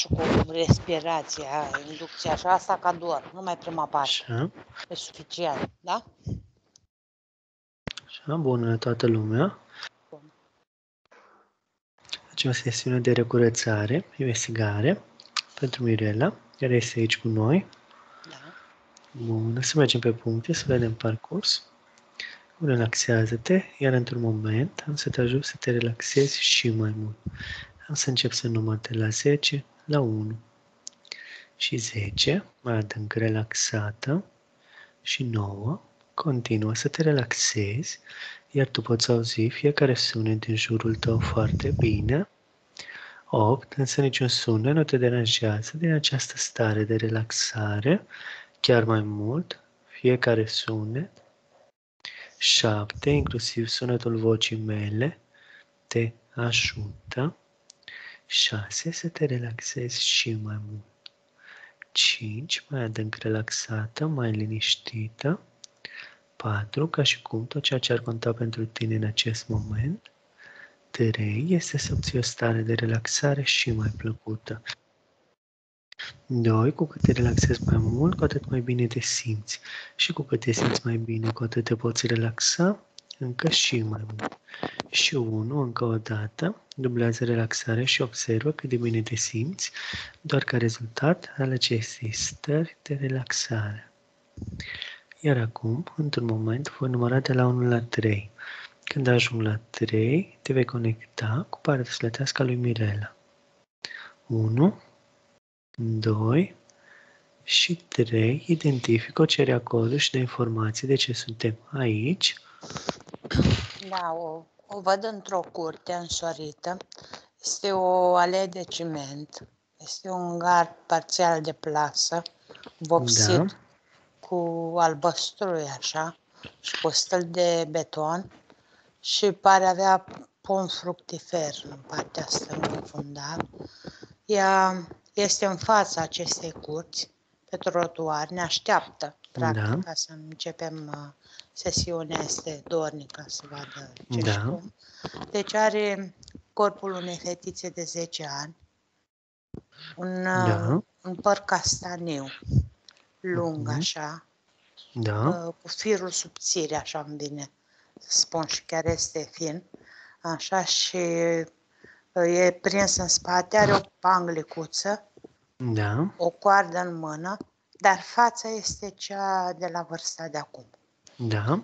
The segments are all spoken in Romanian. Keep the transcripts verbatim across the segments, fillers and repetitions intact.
și cu respirația, inducția și asta ca doar, numai prima parte. Așa. E suficient, da? Așa, bună la toată lumea. Bun. Facem o sesiune de recurățare, investigare, pentru Mirela, care este aici cu noi. Da. Bun, să mergem pe puncte, să vedem parcurs. Relaxează-te, iar într-un moment am să te ajut să te relaxezi și mai mult. Am să încep să număr de la zece la unu. Și zece, mai adânc relaxată, și nouă, continuă să te relaxezi, iar tu poți auzi fiecare sunet din jurul tău foarte bine. opt, însă niciun sunet nu te deranjează din această stare de relaxare, chiar mai mult, fiecare sunet. șapte, inclusiv sunetul vocii mele, te ajută. șase, să te relaxezi și mai mult. cinci, mai adânc relaxată, mai liniștită. patru, ca și cum tot ceea ce ar conta pentru tine în acest moment. trei, este să obții o stare de relaxare și mai plăcută. doi, cu cât te relaxezi mai mult, cu atât mai bine te simți. Și cu cât te simți mai bine, cu atât te poți relaxa încă și mai mult. Și unu, încă o dată, dublează relaxarea și observă cât de bine te simți, doar ca rezultat al acestei stări de relaxare. Iar acum, într-un moment, voi număra de la unu la trei. Când ajung la trei, te vei conecta cu partea sufletească a lui Mirela. unu, doi și trei. Identifică o cere acorduri și de informații de ce suntem aici. Da, o, o văd într-o curte însorită. Este o alee de ciment. Este un gard parțial de plasă, vopsit Da, cu albăstrui așa și cu stâlpi de beton și pare avea pom fructifer în partea stângă fundal. Ea este în fața acestei curți, pe trotuar, ne așteaptă, practic, da, ca să începem uh, sesiunea, este dornică să vadă ce și da, cum. Deci are corpul unei fetițe de zece ani, un, uh, da, un păr castaniu, lung mhm, așa, da, uh, cu firul subțire, așa îmi vine să spun, și chiar este fin, așa, și uh, e prins în spate, are o panglicuță, da, o coardă în mână, dar fața este cea de la vârsta de acum. da,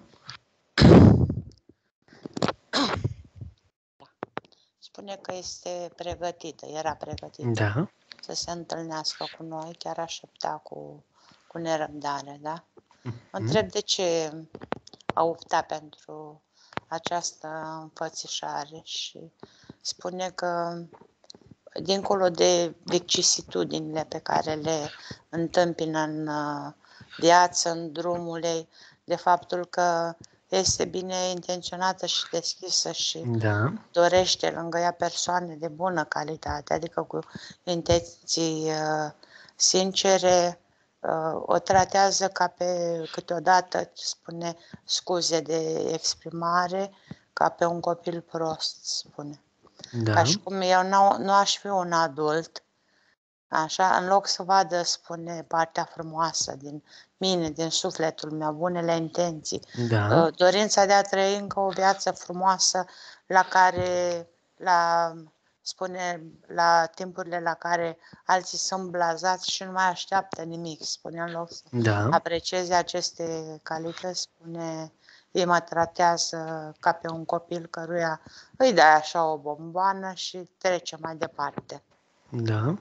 Spune că este pregătită, era pregătită da, să se întâlnească cu noi, chiar aștepta cu, cu nerăbdare, da? mhm, Întreb de ce a optat pentru această înfățișare și spune că, dincolo de vicisitudinile pe care le întâmpină în uh, viață, în drumul ei, de faptul că este bine intenționată și deschisă și da, dorește lângă ea persoane de bună calitate, adică cu intenții uh, sincere, uh, o tratează ca pe, câteodată, spune, scuze de exprimare, ca pe un copil prost, spune. Ca da, și cum eu nu, nu aș fi un adult, așa, în loc să vadă, spune, partea frumoasă din mine, din sufletul meu, bunele intenții, da, uh, dorința de a trăi încă o viață frumoasă la care, la, spune, la timpurile la care alții sunt blazați și nu mai așteaptă nimic, spune, în loc să da, aprecieze aceste calități, spune, ei mă tratează ca pe un copil căruia îi dai așa o bomboană și trece mai departe. da,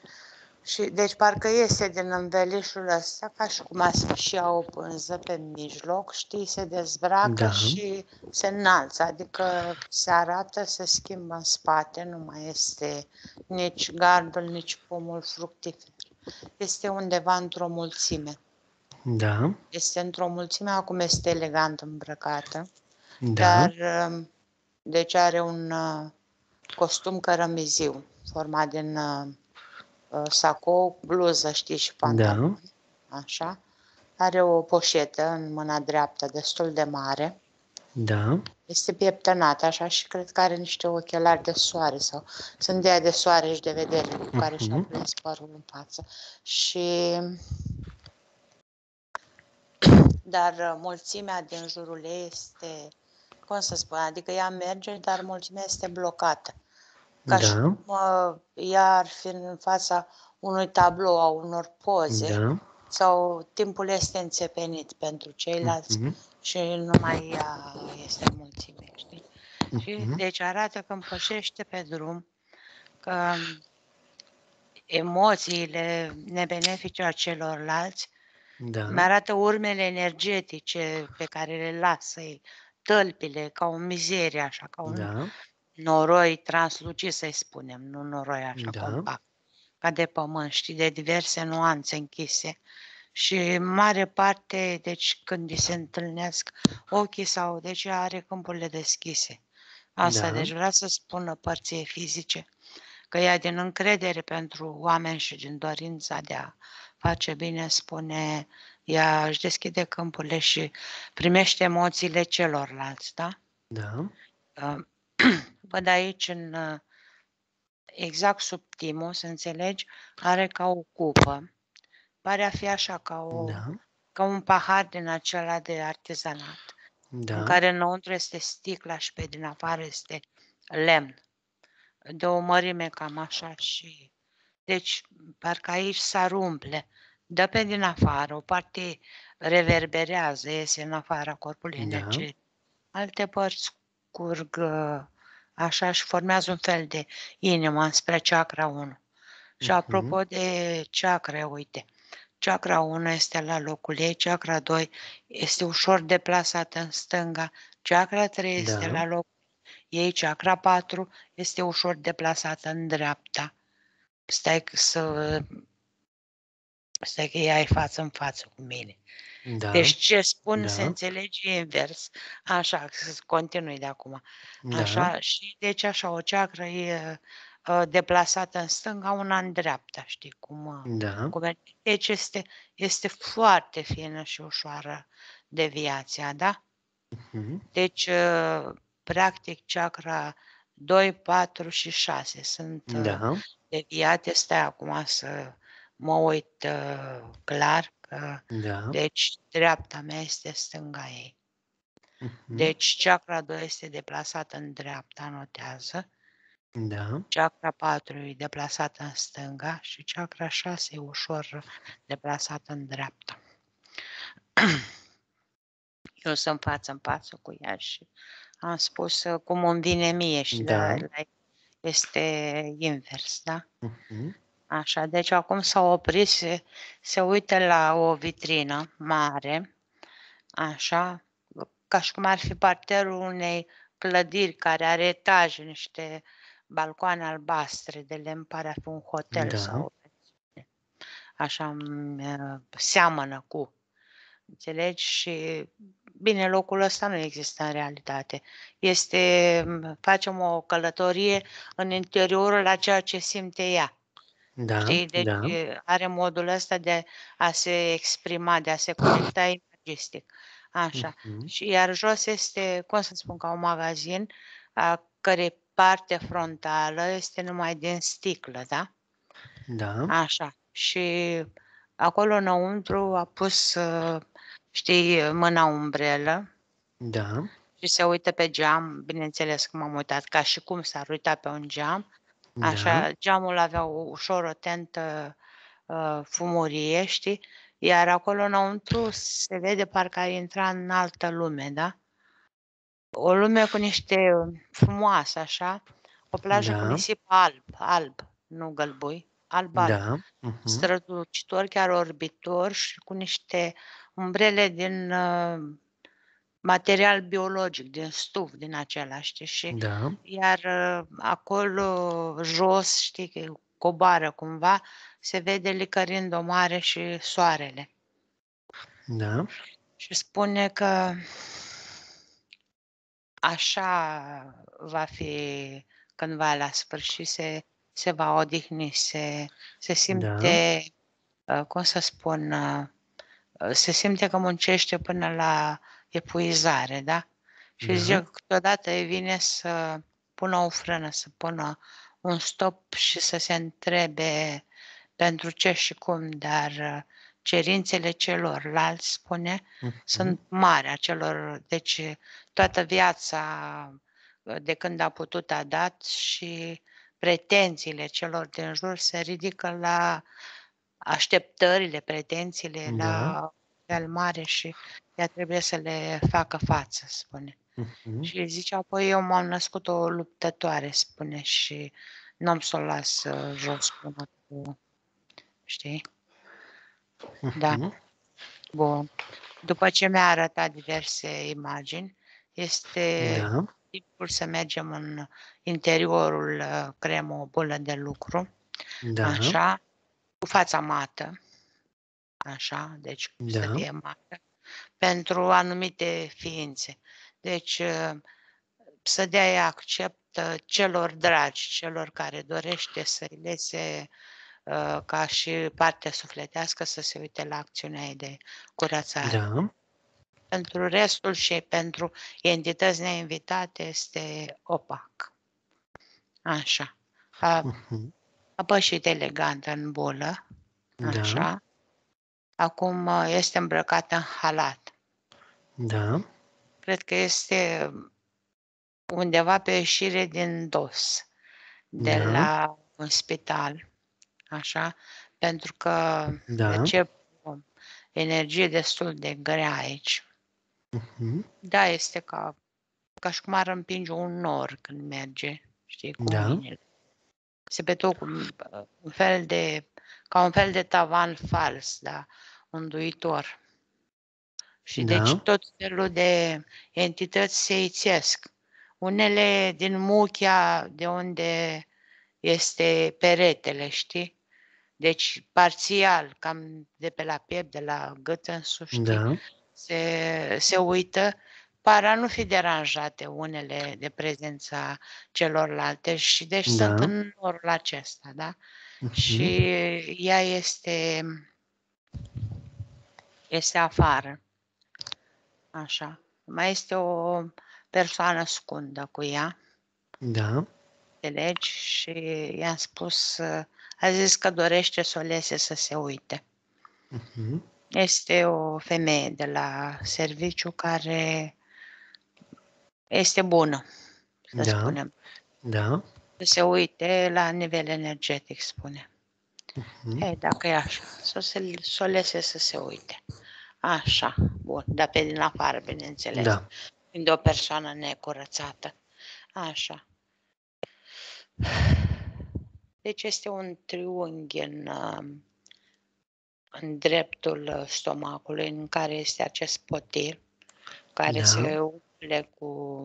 Și deci parcă iese din învelișul ăsta ca și cum ar fi și ea o pânză pe mijloc, știi, se dezbracă da, și se înalță, adică se arată, se schimbă în spate, nu mai este nici gardul, nici pomul fructifer. Este undeva într-o mulțime. da, Este într-o mulțime, acum este elegant îmbrăcată, da, dar deci are un uh, costum cărămiziu, format din uh, sacou, bluză, știi, și da, pantaloni, așa. Are o poșetă în mâna dreaptă destul de mare Da. Este pieptănat așa și cred că are niște ochelari de soare sau sunt de aia de soare și de vedere cu care și-a Mhm. prins părul în față. Și dar uh, mulțimea din jurul ei este, cum să spun, adică ea merge, dar mulțimea este blocată. Ca și Da. cum uh, ea ar fi în fața unui tablou, a unor poze, Da. sau timpul este înțepenit pentru ceilalți Mhm. și numai ea este în mulțime, știi? Și Mhm. deci arată că împășește pe drum, că emoțiile nebenefice a celorlalți Da. mi-arată urmele energetice pe care le lasă ei, tălpile, ca o mizerie, așa, ca un Da. noroi translucid, să-i spunem, nu noroi așa Da. compact, ca de pământ, știi, de diverse nuanțe închise. Și în mare parte, deci când îi se întâlnesc ochii sau, deci ea are câmpurile deschise. Asta, Da. deci vrea să spună părții fizice că ea din încredere pentru oameni și din dorința de a face bine, spune, ea își deschide câmpurile și primește emoțiile celorlalți, da? Da. Uh, Văd aici în uh, exact sub timul, să înțelegi, are ca o cupă. Pare a fi așa, ca, o, Da. ca un pahar din acela de artizanat, în Da. care înăuntru este sticla și pe din afară este lemn, de o mărime cam așa și... Deci, parcă aici s-ar umple, dă pe din afară, o parte reverberează, iese în afara corpului Da. energetic, alte părți curg uh, așa și formează un fel de inimă spre chakra unu. Și Mhm. apropo de chakra, uite, chakra unu este la locul ei, chakra doi este ușor deplasată în stânga, chakra trei este Da. la locul ei, chakra patru este ușor deplasată în dreapta. Stai să... Stai că ea e față în față cu mine. Da. Deci ce spun se Da. înțelege invers. Așa, să continui de acum. Da. Așa, și deci așa, o ceacră e uh, deplasată în stânga, una în dreapta, știi cum, uh, Da. cum e. Deci este, este foarte fină și ușoară deviația, da? Mhm. Deci, uh, practic, chakra doi, patru și șase sunt uh, Da. deviate. Stai acum să mă uit uh, clar că, Da. deci, dreapta mea este stânga ei. Mhm. Deci, chakra doi este deplasată în dreapta, notează. Da. Chakra patru e deplasată în stânga și chakra șase e ușor deplasată în dreapta. Eu sunt față în față cu ea și am spus uh, cum îmi vine mie și Da. la, la este invers, da? Mhm. Așa, deci acum s-a oprit, se, se uită la o vitrină mare, așa, ca și cum ar fi parterul unei clădiri care are etaje, niște balcoane albastre de lemn, pare a fi un hotel Da. sau așa, îmi, uh, seamănă cu, înțelegi? Și bine, locul ăsta nu există în realitate. Este, facem o călătorie în interiorul a ceea ce simte ea. Da. Știi? Deci Da. are modul ăsta de a se exprima, de a se conecta imagistic. Așa. Mhm. Și iar jos este, cum să spun, ca un magazin, a cărei parte frontală este numai din sticlă, da? Da. Așa. Și acolo înăuntru a pus, uh, știi, mâna umbrelă Da. și se uită pe geam, bineînțeles că m-am uitat ca și cum s-ar uita pe un geam. Da. Așa, geamul avea o ușor o tentă uh, fumurie, știi? Iar acolo înăuntru se vede parcă ar intra în altă lume, da? O lume cu niște frumoase, așa, o plajă cu Da. nisip alb, alb, nu gălbui, alb-alb, Da. Mhm. strălucitor, chiar orbitor și cu niște umbrele din uh, material biologic, din stuf, din acela, știi? Și Da. iar uh, acolo jos, știi, că coboară cumva, se vede licărind o mare și soarele. Da. Și spune că așa va fi cândva la sfârșit, se, se va odihni, se, se Da. simte, uh, cum să spun, uh, se simte că muncește până la epuizare, da? Și zice Da. că câteodată îi vine să pună o frână, să pună un stop și să se întrebe pentru ce și cum, dar cerințele celorlalți, spune, sunt Mhm. mari a celor, deci toată viața de când a putut a dat și pretențiile celor din jur se ridică la așteptările, pretențiile Da. la fel mare și ea trebuie să le facă față, spune. Mhm. Și zice apoi eu m-am născut o luptătoare, spune, și n-am să o las uh, jos până cu, știi? Da, Mhm. bun. După ce mi-a arătat diverse imagini, este Da. timpul să mergem în interiorul, uh, creăm o bulă de lucru, Da. așa, cu fața mată, așa, deci să Da. fie mată, pentru anumite ființe. Deci uh, să dea accept uh, celor dragi, celor care dorește să-i lese uh, ca și partea sufletească să se uite la acțiunea ei de curățare. Da. Pentru restul și pentru entități neinvitate este opac. Așa. A, Mhm. a pășit elegant în bulă, Da. așa. Acum uh, este îmbrăcată în halat. Da. Cred că este undeva pe ieșire din dos, de Da. la un spital, așa, pentru că Da. percep o energie destul de grea aici. Mhm. Da, este ca, ca și cum ar împinge un nor când merge, știi, cu Da. mâinile. Se petrec un, un fel de, ca un fel de tavan fals, da, unduitor. Și deci Da. tot felul de entități se ițesc. Unele din muchia de unde este peretele, știi? Deci parțial, cam de pe la piept, de la gât însuși, știi? Da. Se, se uită, par a nu fi deranjate unele de prezența celorlalte și deci sunt Da. în norul acesta, da? Mhm. Și ea este, este afară, așa. Mai este o persoană scundă cu ea, Da. înțelegi? Și i-am spus, a zis că dorește să o lese să se uite. Mhm. Este o femeie de la serviciu care este bună, să Da. spunem. Da. Să se uite la nivel energetic, spune. Mhm. Ei, dacă e așa, să, se, să o lese să se uite. Așa, bun, dar pe din afară, bineînțeles. Da. Fiind o persoană necurățată. Așa. Deci este un triunghi în, în dreptul stomacului, în care este acest potir, care Da. se umple cu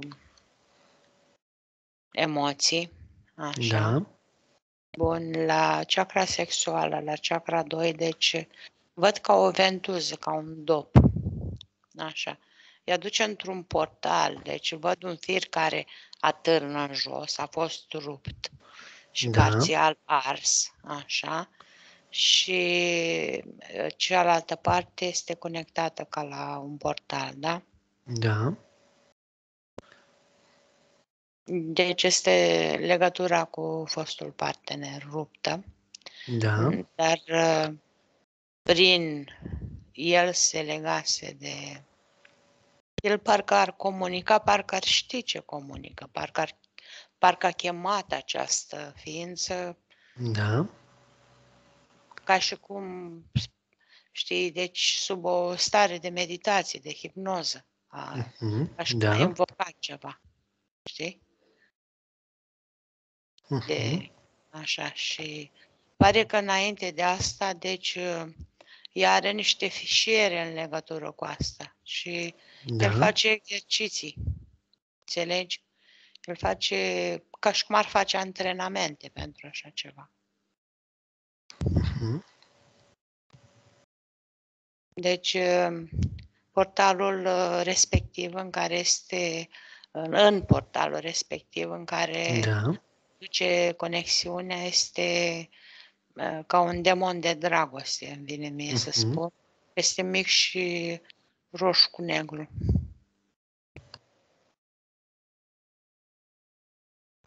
emoții, așa. Da. Bun, la chakra sexuală, la chakra doi, deci văd ca o ventuză, ca un dop, așa. Îi duce într-un portal, deci văd un fir care atârnă în jos, a fost rupt și Da. parțial ars, așa. Și cealaltă parte este conectată ca la un portal, da? Da. Deci este legătura cu fostul partener ruptă, Da. dar prin el se legase de... El parcă ar comunica, parcă ar ști ce comunică, parcă, ar, parcă a chemat această ființă Da. ca și cum, știi, deci sub o stare de meditație, de hipnoză, a, Mhm. ca și cum a Da. invocat ceva, știi? Mhm. De, așa, și pare că înainte de asta, deci, ea are niște fișiere în legătură cu asta și el Da. face exerciții, înțelegi? El face ca și cum ar face antrenamente pentru așa ceva. Mhm. Deci, portalul respectiv în care este, în portalul respectiv în care Da. duce conexiunea este ca un demon de dragoste, îmi vine mie să Mhm. spun. Este mic și roșu cu negru.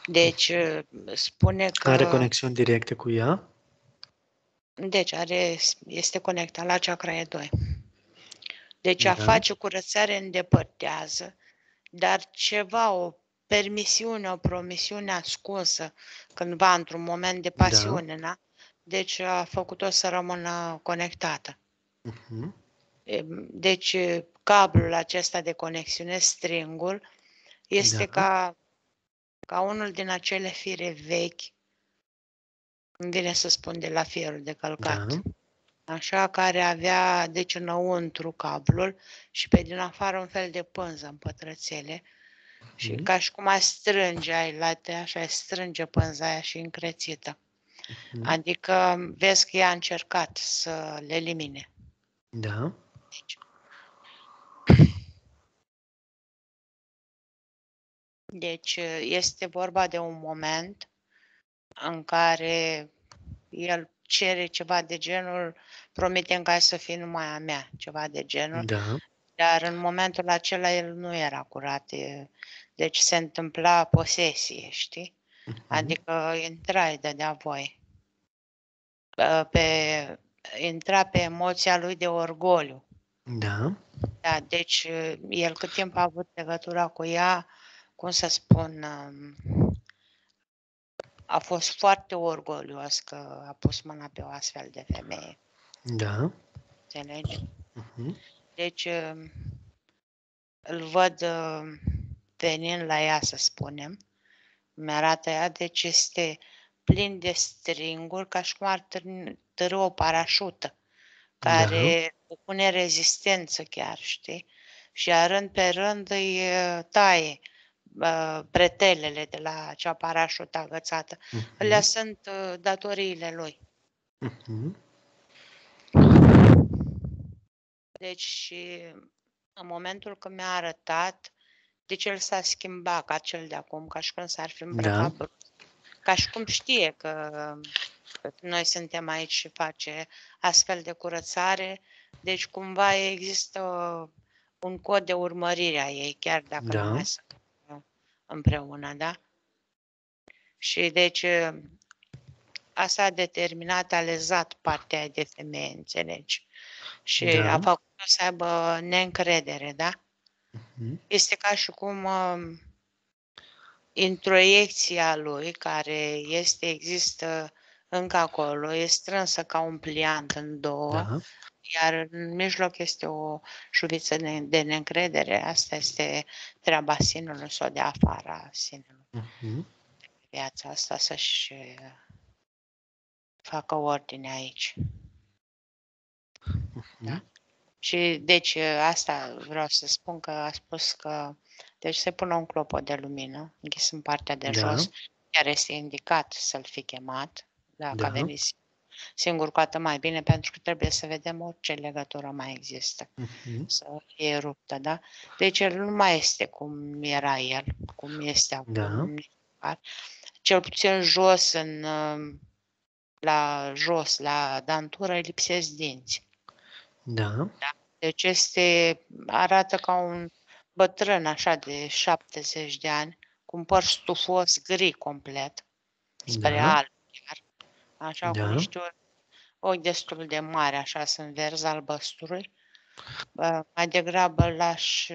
Deci spune că... Are conexiuni directe cu ea? Deci are, este conectat la chakra E doi. Deci Da. a face curățare îndepărtează, dar ceva, o permisiune, o promisiune ascunsă, cândva, într-un moment de pasiune, da? Deci a făcut-o să rămână conectată. Uh-huh. Deci cablul acesta de conexiune, stringul, este Da. ca, ca unul din acele fire vechi, îmi vine să spun de la fierul de călcat. Da. Așa, care avea, deci, înăuntru cablul și pe din afară un fel de pânză în pătrățele. Uh-huh. Și ca și cum ai strânge, ai late, așa, strânge pânza aia și încrețită. Uh-huh. Adică vezi că ea a încercat să le elimine. Da. Deci, deci este vorba de un moment în care el cere ceva de genul, promite-mi că ai să fii numai a mea, ceva de genul. Da. Dar în momentul acela el nu era curat, deci se întâmpla posesie, știi? Uh-huh. Adică intra, îi dădea voie. Pe, intra pe emoția lui de orgoliu. Da. Da, deci el cât timp a avut legătura cu ea, cum să spun, a fost foarte orgolios că a pus mâna pe o astfel de femeie. Da. Înțelegi? Uh-huh. Deci îl văd venind la ea, să spunem, mi-arată ea, deci este plin de stringuri, ca și cum ar târî o parașută, care da. pune rezistență chiar, știi? Și rând pe rând îi taie uh, pretelele de la acea parașută agățată. Uh-huh. Alea sunt uh, datoriile lui. Uh-huh. Deci și în momentul când mi-a arătat, deci el s-a schimbat ca cel de acum, ca și când s-ar fi îmbrăcat da. Ca și cum știe că, că noi suntem aici și face astfel de curățare, deci cumva există un cod de urmărire a ei, chiar dacă da. nu mai sunt împreună, da? Și deci asta a determinat, a lezat partea de femeie, înțelegi? Și da. a făcut-o să aibă neîncredere, da? Uh-huh. Este ca și cum uh, introiecția lui, care este, există încă acolo, e strânsă ca un pliant în două, da. Iar în mijloc este o șuviță de neîncredere. Asta este treaba sinelui sau de afara sinelui. Uh-huh. Viața asta să-și facă ordine aici. Uh-huh. Da? Și deci asta vreau să spun, că a spus că deci se pune un clopot de lumină închis în partea de da. jos, chiar este indicat să-l fi chemat, dacă da. a venit singur, cu atât mai bine, pentru că trebuie să vedem orice legătură mai există, uh-huh. să fie ruptă, da? Deci el nu mai este cum era el, cum este acum, da. Cel puțin jos, în, la jos, la dantură, îi lipsesc dinți. Da. Da. Deci este, arată ca un bătrân așa de șaptezeci de ani, cu un păr stufos gri complet, spre da. alb chiar, așa da. cu niște ochi destul de mari, așa sunt verzi albăstrui. Mai degrabă l-aș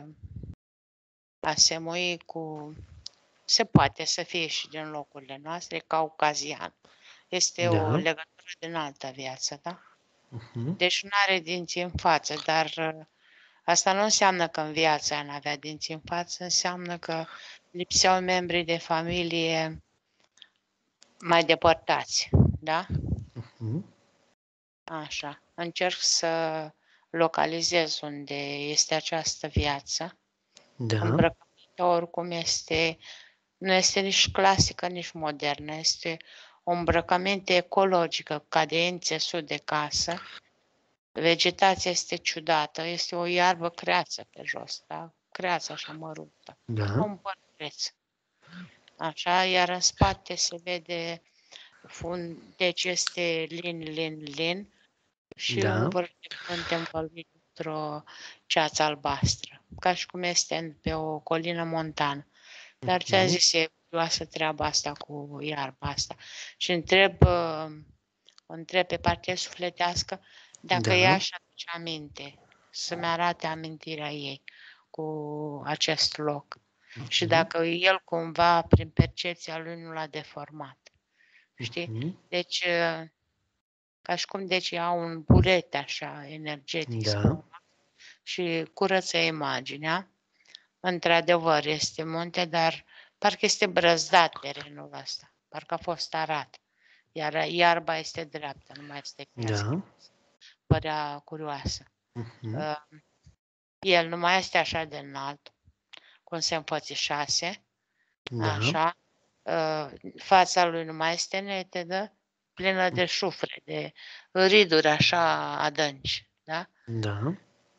asemui cu, se poate să fie și din locurile noastre, caucazian. Este da. o legătură din altă viață, da? Uh-huh. Deci nu are dinți în față, dar asta nu înseamnă că în viața aia n-avea dinți în față, înseamnă că lipseau membrii de familie mai depărtați, da? Uh-huh. Așa. Încerc să localizez unde este această viață. Da. Îmbrăcămintea oricum este, nu este nici clasică, nici modernă, este o îmbrăcăminte ecologică, ca de înțesul de casă. Vegetația este ciudată, este o iarbă creață pe jos, da? Creață așa mărută, da. Un părpreț. Așa, iar în spate se vede fund, deci este lin, lin, lin și da. un vârf de frunte învăluit într-o ceață albastră, ca și cum este pe o colină montană. Dar ți-a zis, e curioasă treaba asta cu iarba asta și întreb, uh, o întreb pe partea sufletească dacă Da. ea își aduce aminte, să-mi arate amintirea ei cu acest loc. Și dacă el cumva, prin percepția lui, nu l-a deformat. Știi? Mhm. Deci, uh, ca și cum deci au un burete așa energetic Da. cumva, și curăță imaginea. Într-adevăr, este munte, dar parcă este brăzdat terenul ăsta. Parcă a fost arat. Iar iarba este dreaptă, nu mai este crească. Da. Părea curioasă. Mhm. Uh, el nu mai este așa de înalt, cum se înfățișase, Da. așa. Uh, fața lui nu mai este netedă, plină de șufre, de riduri așa adânci, da? Da.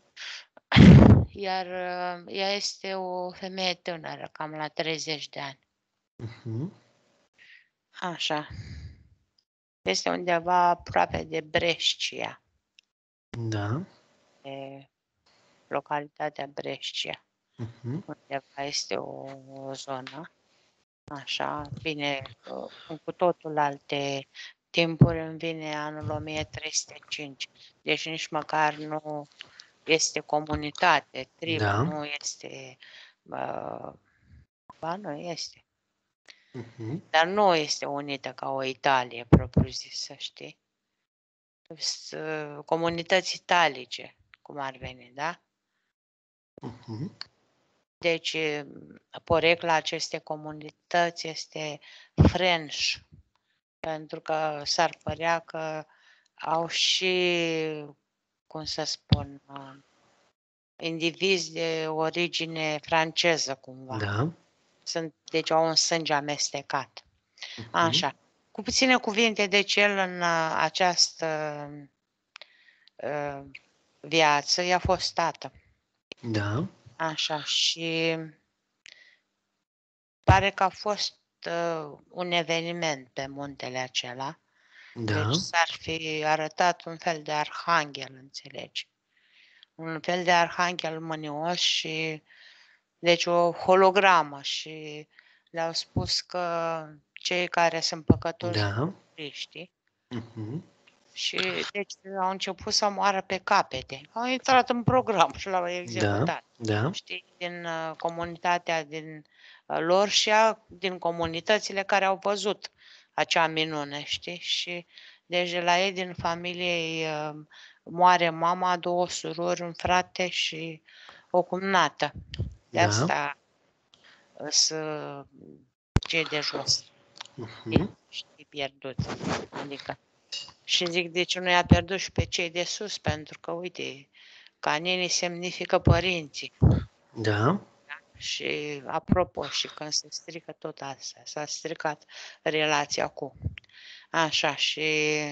Iar uh, ea este o femeie tânără, cam la treizeci de ani. Mhm. Așa. Este undeva aproape de Brescia, Da. de localitatea Brescia. Mhm. Undeva este o, o zonă, așa, vine uh, în cu totul alte timpuri, îmi vine anul o mie trei sute cinci, deci nici măcar nu este comunitate, tribă, Da. nu este, uh, ba nu este, Mhm. dar nu este unită ca o Italie, propriu-zisă, știi? Sunt uh, comunități italice, cum ar veni, da? Mhm. Deci, porecla acestei comunități este French, pentru că s-ar părea că au și, cum să spun, uh, indivizi de origine franceză, cumva. Da. Sunt, deci au un sânge amestecat. Mhm. Așa. Cu puține cuvinte, deci el în uh, această uh, viață i-a fost tată. Da. Așa, și pare că a fost uh, un eveniment pe muntele acela. Da. Deci s-ar fi arătat un fel de arhanghel, înțelegi? Un fel de arhanghel mânios și deci o hologramă și le-au spus că cei care sunt păcătoși Da. vor muri, știi? Mhm. Și deci au început să moară pe capete. Au intrat în program și l-au Da. executat. Da. Știi, din uh, comunitatea din uh, lor și a, din comunitățile care au văzut acea minune, știi? Și deci de la ei din familie uh, moare mama, două surori, un frate și o cumnată. De Da. asta uh, să cei de jos, Mhm. știi, pierdut. Adică și zic, de ce nu i-a pierdut și pe cei de sus? Pentru că, uite, caninii semnifică părinții. Da. Și, apropo, și când se strică tot asta, s-a stricat relația cu. Așa, și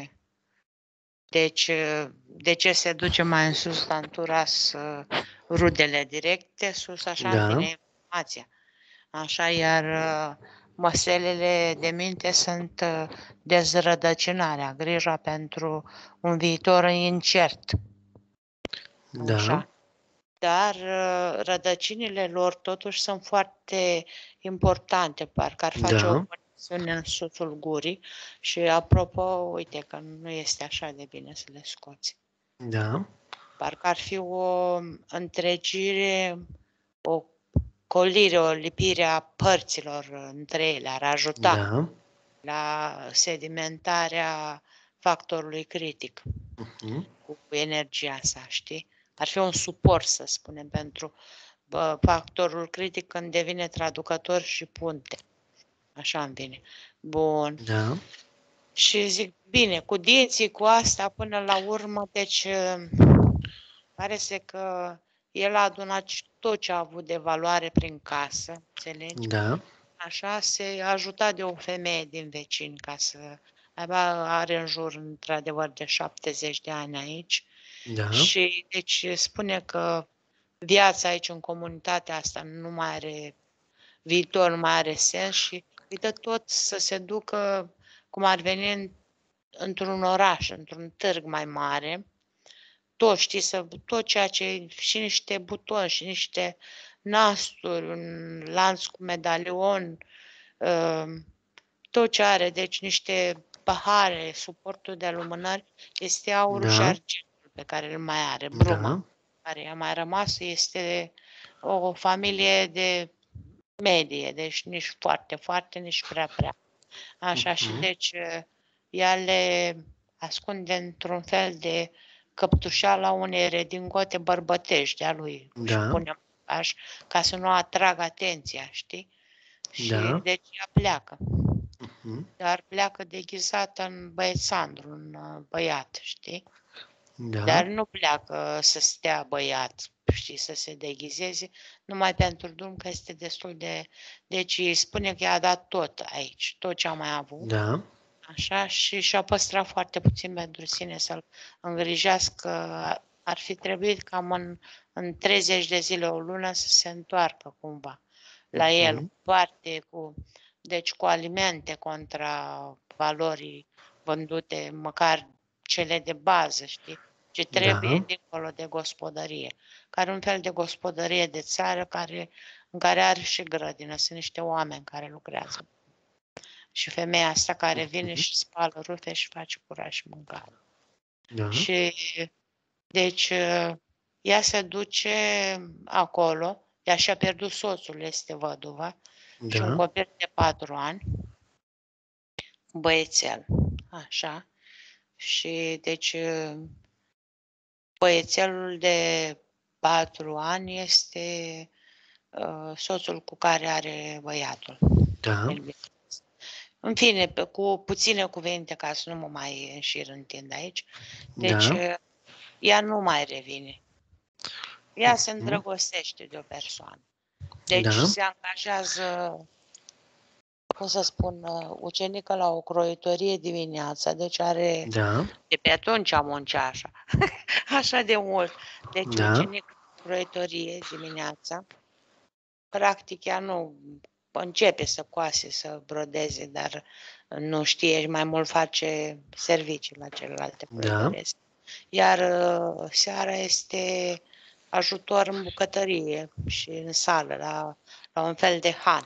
deci, de ce se duce mai în sus Tanturas, rudele directe, sus așa îmi Da. vine informația. Așa, iar măselele de minte sunt dezrădăcinarea, grija pentru un viitor incert. Da. Așa. Dar rădăcinile lor totuși sunt foarte importante, parcă ar face o Da. conexiune în susul gurii și apropo, uite că nu este așa de bine să le scoți. Da. Parcă ar fi o întregire, o colire, o lipire a părților între ele, ar ajuta Da. la sedimentarea factorului critic Mhm. cu energia sa, știi? Ar fi un suport, să spunem, pentru bă, factorul critic când devine traducător și punte. Așa îmi vine. Bun. Da. Și zic, bine, cu dinții, cu asta, până la urmă, deci pare să că el a adunat tot ce a avut de valoare prin casă, înțelegi? Da. Așa se ajuta de o femeie din vecini ca să abia are în jur, într-adevăr, de șaptezeci de ani aici. Da. Și deci spune că viața aici în comunitatea asta nu mai are viitor, nu mai are sens și îi dă tot să se ducă cum ar veni în, într-un oraș, într-un târg mai mare, tot, știi, să, tot ceea ce, și niște butoni, și niște nasturi, un lanț cu medalion, tot ce are, deci niște pahare, suportul de lumânări, este aurul și Da. argintul pe care îl mai are, bruma Da. care a mai rămas, este o familie de medie, deci nici foarte, foarte, nici prea, prea. Așa, și Mhm. deci ea le ascunde într-un fel de căptușală a unei redingote bărbătești de-a lui, și Da. pune aș, ca să nu atragă atenția, știi? Și Da. deci ea pleacă. Mhm. Dar pleacă deghizată în băiețandru, în băiat, știi? Da. Dar nu pleacă să stea băiat, știi, să se deghizeze, numai pentru drum, că este destul de... Deci îi spune că i-a dat tot aici, tot ce a mai avut. Da. Așa, și și-a păstrat foarte puțin pentru sine să-l îngrijească. Ar fi trebuit cam în, în treizeci de zile, o lună, să se întoarcă cumva la el, Mhm. cu parte, cu, deci cu alimente contra valorii vândute, măcar cele de bază, știi? Ce trebuie Da. dincolo de gospodărie. Care un fel de gospodărie de țară care, în care are și grădină. Sunt niște oameni care lucrează. Și femeia asta care vine Mhm. și spală rufe și face curat și mâncare. Da. Și deci ea se duce acolo, ea și-a pierdut soțul, este văduva, și un Da. copil de patru ani, un băiețel, așa. Și deci băiețelul de patru ani este uh, soțul cu care are băiatul. Da. În fine, pe- cu puține cuvinte, ca să nu mă mai înșir întind aici. Deci, Da. ea nu mai revine. Ea se Mhm. îndrăgostește de o persoană. Deci Da. se angajează, cum să spun, ucenică la o croitorie dimineața. Deci are, Da. de pe atunci muncea așa, așa de mult. Deci Da. ucenică la o croitorie dimineața. Practic ea nu începe să coase, să brodeze, dar nu știe, mai mult face servicii la celelalte Da. croitoreschi. Iar seara este ajutor în bucătărie și în sală, la, la un fel de han.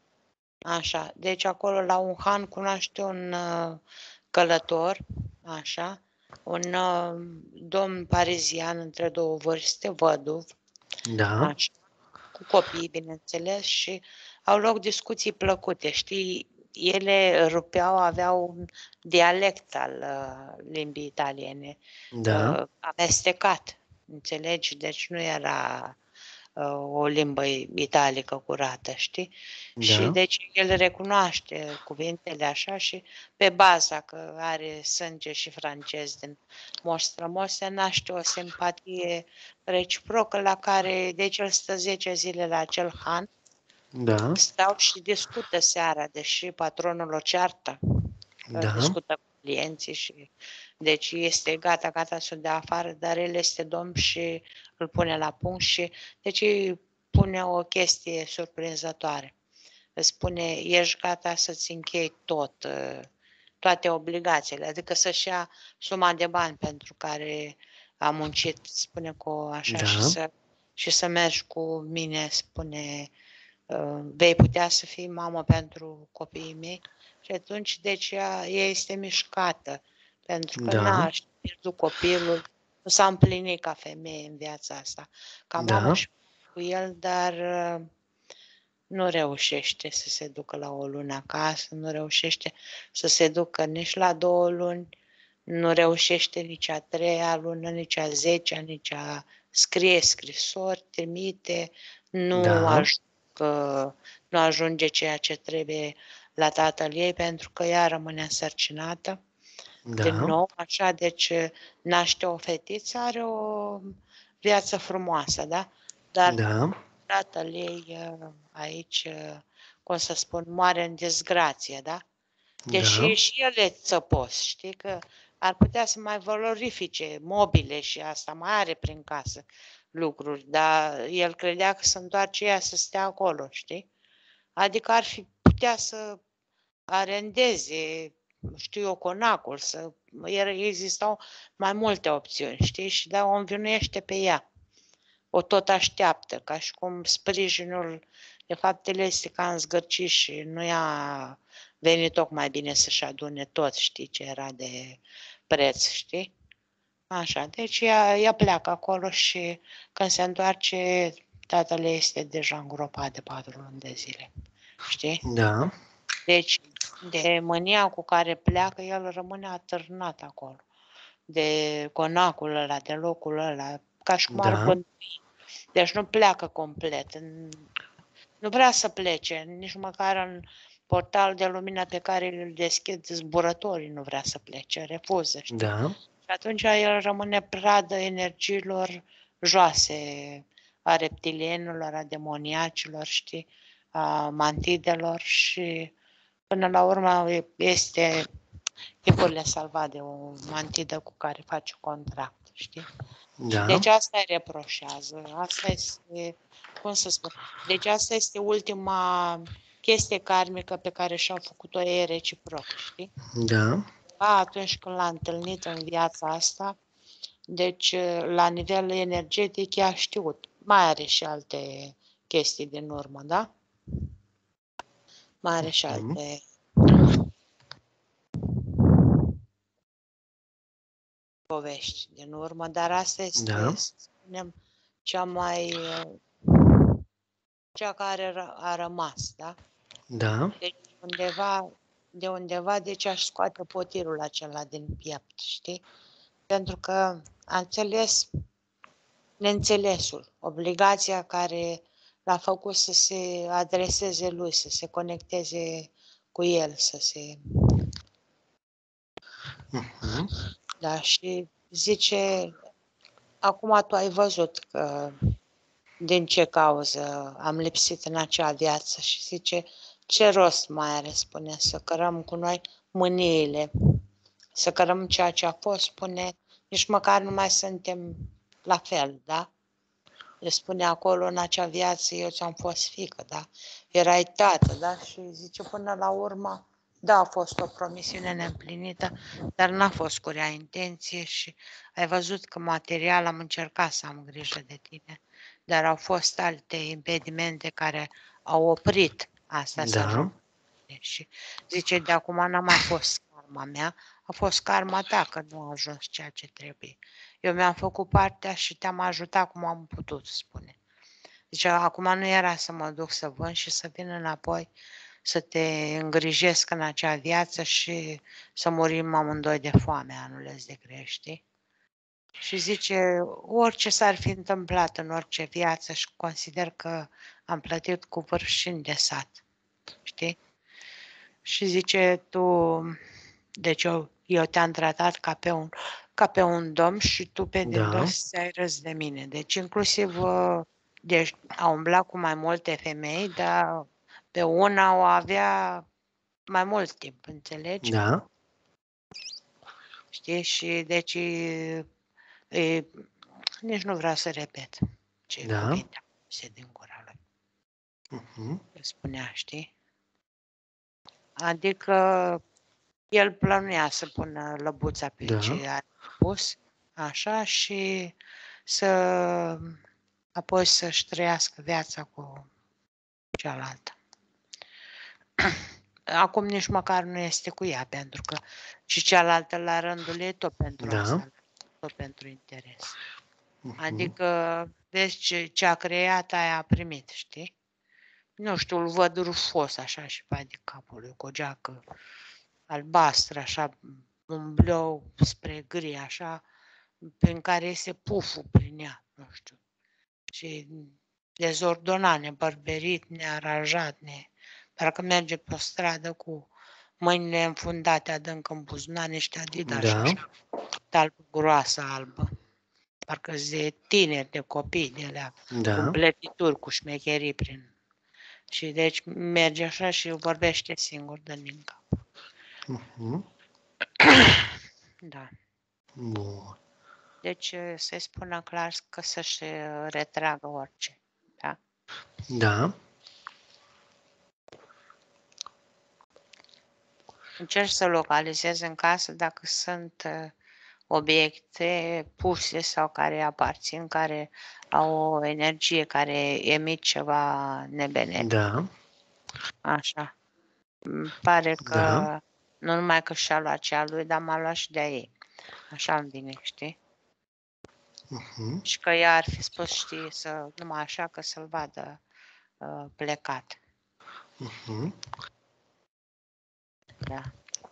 Așa, deci acolo la un han cunoaște un uh, călător, așa, un uh, domn parizian între două vârste, văduv, Da. așa, cu copii, bineînțeles, și au loc discuții plăcute, știi? Ele rupeau, aveau un dialect al uh, limbii italiene, Da. uh, amestecat, înțelegi? Deci nu era uh, o limbă italică curată, știi? Și Da. deci el recunoaște cuvintele așa și pe baza că are sânge și francez din moș strămoș, se naște o simpatie reciprocă la care, deci el stă zece zile la acel han, Da. stau și discută seara, deși patronul o ceartă, Da. discută cu clienții și deci este gata, gata să o dea afară, dar el este domn și îl pune la punct și deci îi pune o chestie surprinzătoare. Îți spune, ești gata să-ți închei tot, toate obligațiile, adică să-și ia suma de bani pentru care a muncit, spune cu așa, Da. și să, și să mergi cu mine, spune, vei putea să fii mamă pentru copiii mei? Și atunci, deci, ea, ea este mișcată, pentru că Da. n-a pierdut copilul, nu s-a împlinit ca femeie în viața asta, ca mamă Da. și cu el, dar nu reușește să se ducă la o lună acasă, nu reușește să se ducă nici la două luni, nu reușește nici a treia lună, nici a zecea, nici a scrie scrisori, trimite, nu Da. ajung, nu ajunge ceea ce trebuie la tatăl ei, pentru că ea rămâne însărcinată. Din Da. nou, așa, deci naște o fetiță, are o viață frumoasă, da? Dar Da. tatăl ei aici, cum să spun, moare în disgrație, da? Deși Da. și el e țăpos, știi, că ar putea să mai valorifice mobile și asta, mai are prin casă lucruri, dar el credea că se întoarce ea să stea acolo, știi? Adică ar fi putea să arendeze, știu eu, conacul, să existau mai multe opțiuni, știi? Și da, o învinuiește pe ea. O tot așteaptă, ca și cum sprijinul De fapt, el este ca în zgârcit și nu i-a venit tocmai bine să-și adune tot, știi, ce era de preț, știi? Așa, deci ea, ea pleacă acolo și când se întoarce, tatăl ei este deja îngropat de patru luni de zile, știi? Da, Deci, de mânia cu care pleacă, el rămâne atârnat acolo. De conacul ăla, de locul ăla, ca și cum ar da, bântui. Deci nu pleacă complet. Nu vrea să plece, nici măcar în portal de lumină pe care îl deschid zburătorii nu vrea să plece, refuză, știi? da, Și atunci el rămâne pradă energiilor joase, a reptilienilor, a demoniacilor, știi, a mantidelor și până la urmă este tipurile salvat de o mantidă cu care face contract, știi? da, Deci asta îi reproșează, asta este, cum să spun, deci asta este ultima chestie karmică pe care și-au făcut-o ei reciproc, știi? da, A, atunci când l-a întâlnit în viața asta, deci la nivel energetic i-a știut. Mai are și alte chestii din urmă, da? Mai are și mhm, alte povești din urmă, dar asta este, da, să spunem, cea mai, cea care a rămas, da? da, Deci undeva, de undeva, deci aș scoate potirul acela din piept, știi? Pentru că a înțeles neînțelesul, obligația care l-a făcut să se adreseze lui, să se conecteze cu el, să se... mhm, Da, și zice, acum tu ai văzut că din ce cauză am lipsit în acea viață și zice, ce rost mai are, spune, să cărăm cu noi mâniile, să cărăm ceea ce a fost, spune, nici măcar nu mai suntem la fel, da? Le spune acolo, în acea viață, eu ți-am fost fiică, da? Erai tată, da? Și zice, până la urmă, da, a fost o promisiune neîmplinită, dar n-a fost cu rea intenție și ai văzut că material am încercat să am grijă de tine, dar au fost alte impedimente care au oprit asta să da, ajungă. Și zice, de acum n-a mai fost karma mea, a fost karma ta că nu a ajuns ceea ce trebuie. Eu mi-am făcut partea și te-am ajutat cum am putut, spune. Zice, acum nu era să mă duc să vând și să vin înapoi să te îngrijesc în acea viață și să murim amândoi de foame, anules de crești. Și zice, orice s-ar fi întâmplat în orice viață și consider că am plătit cu vârf și îndesat, știi? Și zice, tu, deci eu, eu te-am tratat ca pe un, ca pe un domn și tu pe din da, dos ți-ai râs de mine. Deci inclusiv, deci a umblat cu mai multe femei, dar pe una o avea mai mult timp, înțelegi? da, Știi? Și deci e, nici nu vreau să repet ce da, cuvinte am puse din gura lui. mhm, El spunea, știi? Adică el plănuia să pună lăbuța pe da, ce a pus, așa, și să apoi să-și trăiască viața cu cealaltă. Acum nici măcar nu este cu ea, pentru că și cealaltă la rândul ei tot pentru da, asta, tot pentru interes. mhm, Adică, vezi ce, ce a creat, aia a primit, știi? Nu știu, îl văd rufos așa și pe de capul lui, cu o geacă albastră, așa, un bleu spre gri, așa, prin care iese puful prin ea, nu știu. Și dezordonat, nebărberit, nearanjat, ne... parcă merge pe o stradă cu mâinile înfundate adânc în buzunar, niște Adidas, da, așa, talpă groasă, albă. Parcă de tineri, de copii, de alea, cu da, împletituri, cu șmecherii prin... Și deci merge așa și vorbește singur, dă din cap. mhm, Da. bun, Deci să-i spună clar că să-și retragă orice. Da? da, Încerci să localizezi în casă dacă sunt obiecte puse sau care aparțin, care au o energie, care emit ceva nebenefic. Da, Așa. Îmi pare că da, nu numai că și-a luat cea lui, dar m-a luat și de-a ei. Așa îmi vine, știi? mhm, Și că ea ar fi spus, știi, să, numai așa că să-l vadă uh, plecat. mhm. Da.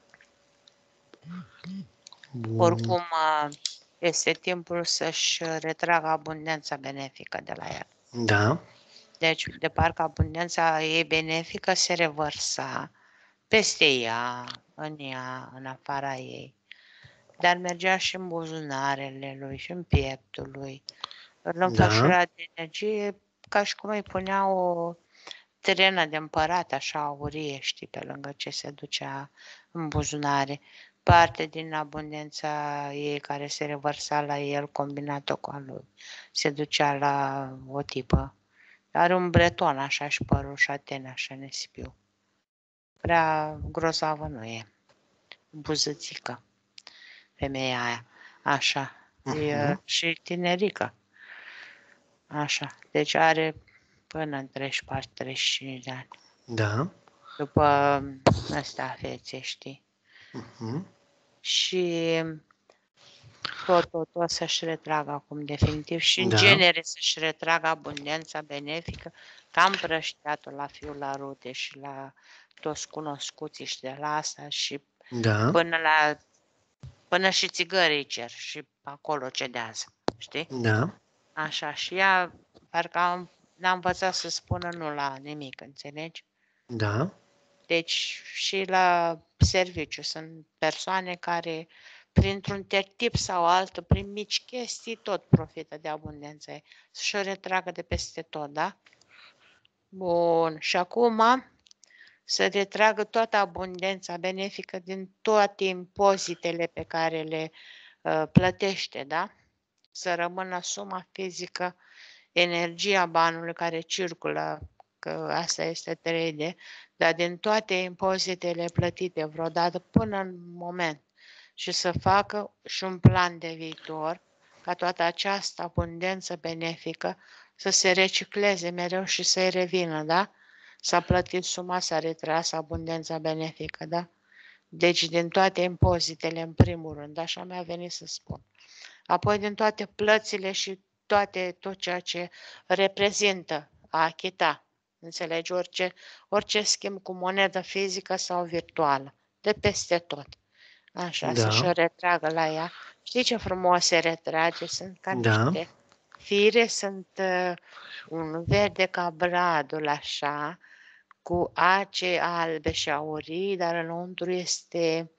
Bun. Oricum, uh, este timpul să-și retragă abundența benefică de la el. Da, Deci, de parcă abundența ei benefică se revărsa peste ea, în ea, în afara ei. Dar mergea și în buzunarele lui și în pieptul lui. Îl da, înfășura de energie ca și cum îi punea o terenă de împărat așa aurie, știi, pe lângă ce se ducea în buzunare. Parte din abundența ei care se revărsa la el, combinată cu a lui, se ducea la o tipă. Are un breton așa și părul șaten așa nesipiu. Prea grozavă nu e. Buzățică. Femeia aia. Așa. E mhm, și tinerică. Așa. Deci are până în treizeci și patru treizeci și cinci de ani. da, După ăsta fețe, știi? mhm, Și tot, tot, tot să-și retragă acum definitiv și în da, genere să-și retragă abundența benefică, ca împrăștiatul la fiul la rute și la toți cunoscuții și de la asta și da, până la până și țigării cer și acolo cedează, știi? da, Așa, și ea parcă am, n-a învățat să spună nu la nimic, înțelegi? da, Deci și la serviciu sunt persoane care printr-un tip sau altul, prin mici chestii, tot profită de abundența ei. Să-și o retragă de peste tot, da? Bun. Și acum să retragă toată abundența benefică din toate impozitele pe care le uh, plătește, da? Să rămână suma fizică, energia banului care circulă, că asta este trei D, dar din toate impozitele plătite vreodată până în moment și să facă și un plan de viitor ca toată această abundență benefică să se recicleze mereu și să-i revină, da? S-a plătit suma, s-a retras abundența benefică, da? Deci din toate impozitele, în primul rând, așa mi-a venit să spun. Apoi din toate plățile și toate, tot ceea ce reprezintă a achita. Înțelegi? Orice, orice schimb cu monedă fizică sau virtuală. De peste tot. Așa, să-și o da, retragă la ea. Știi ce frumos se retrage? Sunt ca da, niște fire, sunt uh, un verde ca bradul, așa, cu ace albe și aurii, dar înăuntru este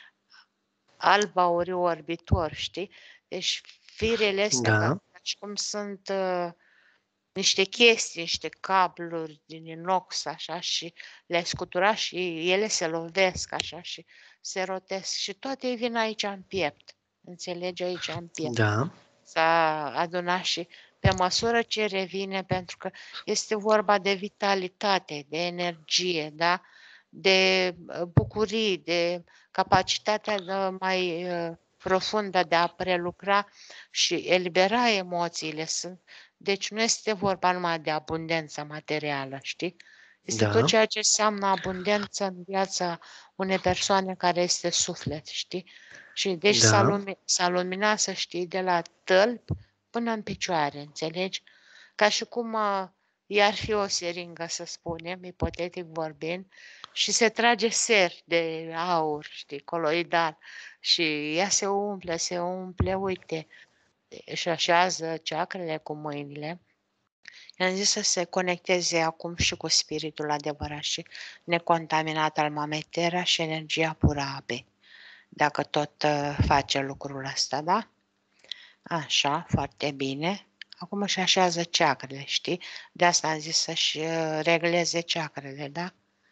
alb auriu orbitor, știi? Deci firele astea, ca, da, ca și cum sunt uh, niște chestii, niște cabluri din inox, așa, și le scutura și ele se lovesc, așa, și se rotesc și toate vin aici în piept. Înțelegi? Aici în piept. da, S-a adunat și pe măsură ce revine, pentru că este vorba de vitalitate, de energie, da? De uh, bucurii, de capacitatea de mai uh, profundă de a prelucra și elibera emoțiile. Sunt. Deci nu este vorba numai de abundență materială, știi? Este tot da, ceea ce înseamnă abundență în viața unei persoane care este suflet, știi? Și deci s-a, da, lumi- s-a luminat, să știi, de la tălpi până în picioare, înțelegi? Ca și cum uh, i-ar fi o seringă, să spunem, ipotetic vorbind, și se trage ser de aur, știi, coloidal, și ea se umple, se umple, uite, și așează ceacrele cu mâinile. I-am zis să se conecteze acum și cu spiritul adevărat și necontaminat al Mamei Terra și energia pură a apei. Dacă tot uh, face lucrul ăsta, da? Așa, foarte bine. Acum își așează ceacrele, știi? De asta am zis să-și uh, regleze ceacrele, da?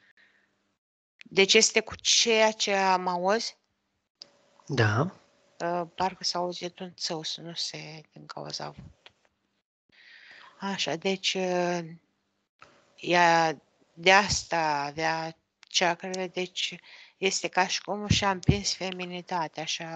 Deci este cu ceea ce am auzit, da, uh, parcă s-a auzit un țăus, nu se din cauza vântului. Așa, deci uh, ea de asta avea ceacrele, deci este ca și cum și-a împins feminitatea, așa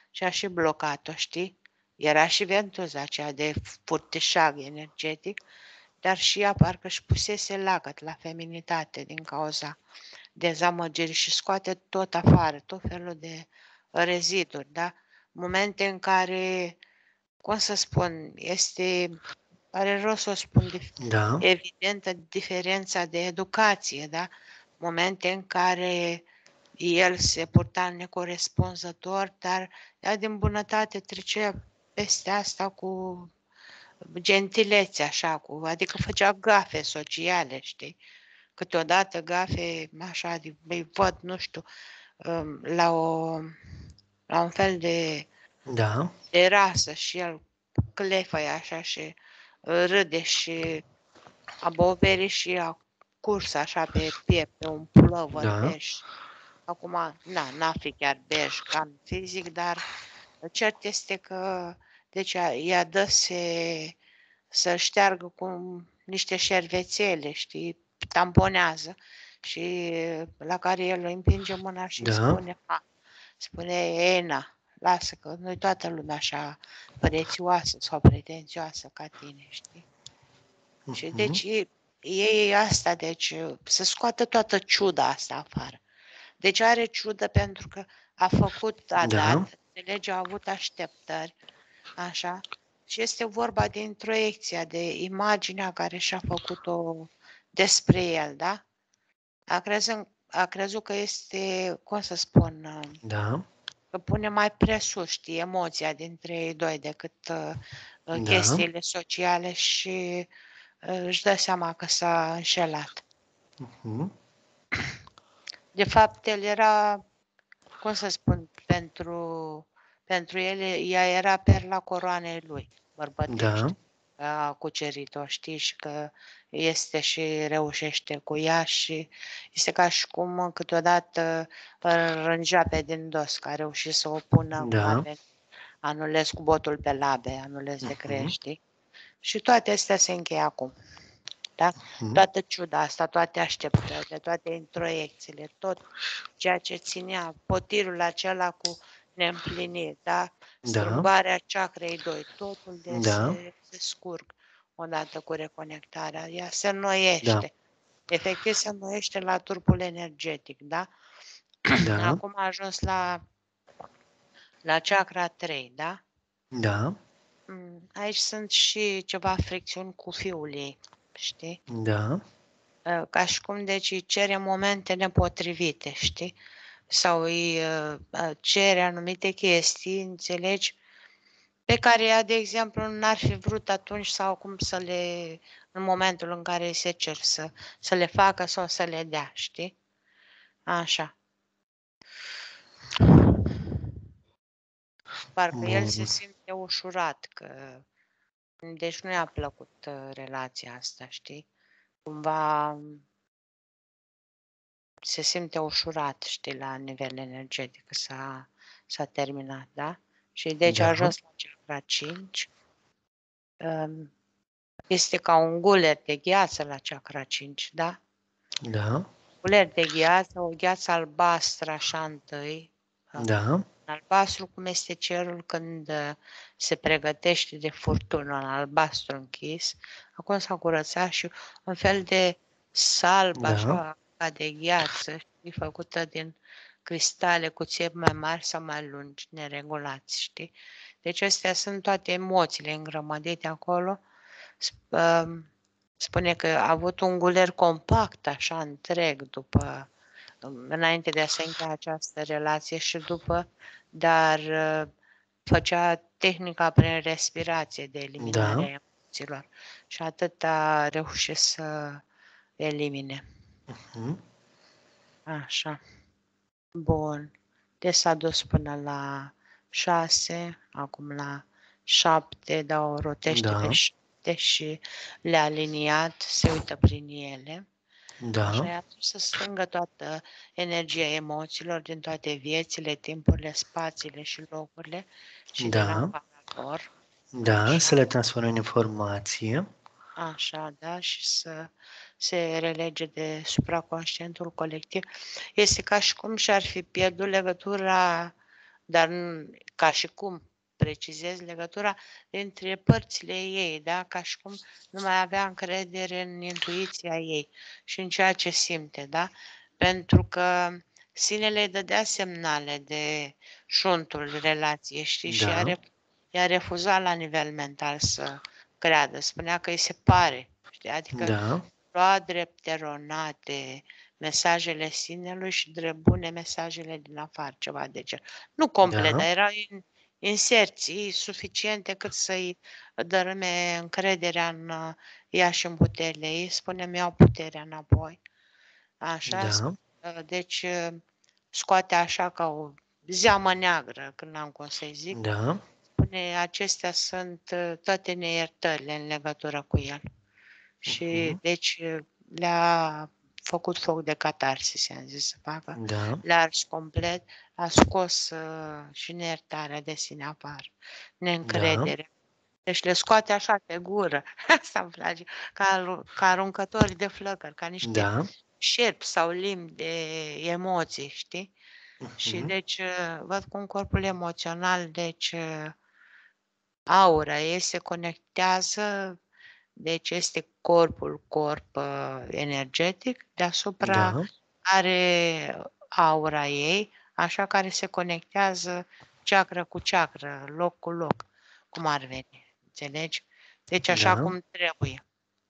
și a și blocat-o, știi? Era și ventoza aceea de furtișag energetic, dar și ea parcă își pusese lacăt la feminitate din cauza dezamăgirii și scoate tot afară, tot felul de reziduri, da? Momente în care, cum să spun, este, are rost să o spun, Da. evidentă diferența de educație, da? Momente în care el se purta necorespunzător, dar ea din bunătate trecea peste asta cu gentilețe, așa, cu, adică făcea gafe sociale, știi? Câteodată gafe, așa, îi văd, nu știu, la, o, la un fel de, Da. de rasă și el clefă așa și râde și aboveri și a curs așa pe piept, pe un pulover Da. bej. Acum, na, n-a fi chiar bej ca în fizic, dar cert este că deci ea dă se, să șteargă cu niște șervețele, știi, tamponează și la care el îi împinge mâna și Da. spune, a, spune, Ena, lasă că nu-i toată lumea așa prețioasă sau pretențioasă ca tine, știi? Uh-huh. Și deci e asta, deci să scoată toată ciuda asta afară. Deci are ciudă pentru că a făcut, a Da. dat, înțelege, a avut așteptări, așa, și este vorba de introiecția, de imaginea care și-a făcut-o despre el, da? A crezut, a crezut că este, cum să spun, Da. că pune mai presus, știi, emoția dintre ei doi decât uh, Da. chestiile sociale și uh, își dă seama că s-a înșelat. Uh-huh. De fapt, el era, cum să spun, pentru, pentru el, ea era perla coroanei lui, bărbătești. Da. A cucerit-o, știi, și că este și reușește cu ea și este ca și cum câteodată îl rângea pe din dos, că a reușit să o pună, Da. cum ar veni, anulez cu botul pe labe, anulez de Uh-huh. crești. Și toate astea se încheie acum. Da? Uh-huh. Toată ciuda asta, toate așteptările, toate introiecțiile, tot ceea ce ținea potirul acela cu neîmplinit, da? Strâmbarea ceacrei doi, totul de Da. se, se scurg odată cu reconectarea. Ea se înnoiește. Da. Efectiv se înnoiește la turbul energetic, da? Da. Acum a ajuns la, la chakra trei, da? Da. Aici sunt și ceva fricțiuni cu fiul ei, știi? Da. Ca și cum, deci, îi cere momente nepotrivite, știi? Sau îi cere anumite chestii, înțelegi? Pe care ea, de exemplu, n-ar fi vrut atunci sau cum să le, în momentul în care se cer să, să le facă sau să le dea, știi? Așa. Parcă Bun. El se simte ușurat, că deci nu i-a plăcut relația asta, știi? Cumva se simte ușurat, știi, la nivel energetic, că s-a, s-a terminat, da? Și deci da. A ajuns la chakra cinci. Este ca un guler de gheață la chakra cinci, da? Da. Guler de gheață, o gheață albastră așa întâi. Da. Albastru cum este cerul când se pregătește de furtună, în albastru închis. Acum s-a curățat și un fel de salbă, da. Așa, ca de gheață, știi, făcută din cristale cu țevi mai mari sau mai lungi, neregulați, știi? Deci astea sunt toate emoțiile îngrămădite acolo. Spune că a avut un guler compact, așa, întreg, după, înainte de a se încheia această relație și după, dar făcea tehnica prin respirație de eliminare a emoțiilor și atât a reușit să elimine. Uh-huh. Așa. Bun. Deci s-a dus până la șase, acum la șapte, dar o rotește da. Pe șapte și le-a aliniat, se uită prin ele. Da. Așa i-a dus să strângă toată energia emoțiilor din toate viețile, timpurile, spațiile și locurile și da. Din afara lor. Da, așa. Să le transforme în informație. Așa, da, și să se relege de supraconștientul colectiv. Este ca și cum și-ar fi pierdut legătura dar nu, ca și cum precizez legătura între părțile ei, da? Ca și cum nu mai avea încredere în intuiția ei și în ceea ce simte, da? Pentru că sinele îi dădea semnale de șuntul relației, știi? Și ea, Da, re- ea refuza la nivel mental să creadă. Spunea că îi se pare, știi? Adică da, lua drept eronate mesajele sinelui și drept bune mesajele din afară, ceva de gen. Nu complet, da, dar erau in, inserții suficiente cât să-i dărâme încrederea în uh, ea și în puterile ei. Spune-mi, iau puterea înapoi. Așa, s- da, uh, deci uh, scoate așa ca o zeamă neagră, când am cum să-i zic. da, Spune, acestea sunt uh, toate neiertările în legătură cu el. Și mhm, deci le-a făcut foc de catarsis, i-am zis să facă. da, Le-a ars complet, a scos uh, și neiertarea de sine afară, da, neîncredere. Deci le scoate așa pe gură, asta îmi place, ca, aru- ca aruncători de flăcări, ca niște da, șerpi sau limbi de emoții, știi? Și mhm, deci uh, văd cum corpul emoțional, deci uh, aura ei se conectează, deci este corpul, corp uh, energetic, deasupra da, are aura ei, așa care se conectează ceacră cu ceacră, loc cu loc, cum ar veni, înțelegi? Deci așa da, cum trebuie.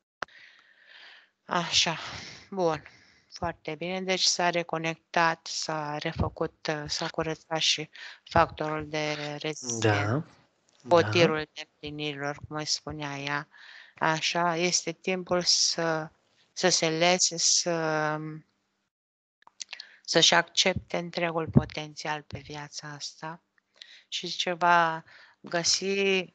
Așa, bun, foarte bine, deci s-a reconectat, s-a refăcut, uh, s-a curățat și factorul de rezistență, da, da, potirul de împlinirilor, cum îi spunea ea. Așa, este timpul să, să se lese, să, să-și accepte întregul potențial pe viața asta și ce va găsi,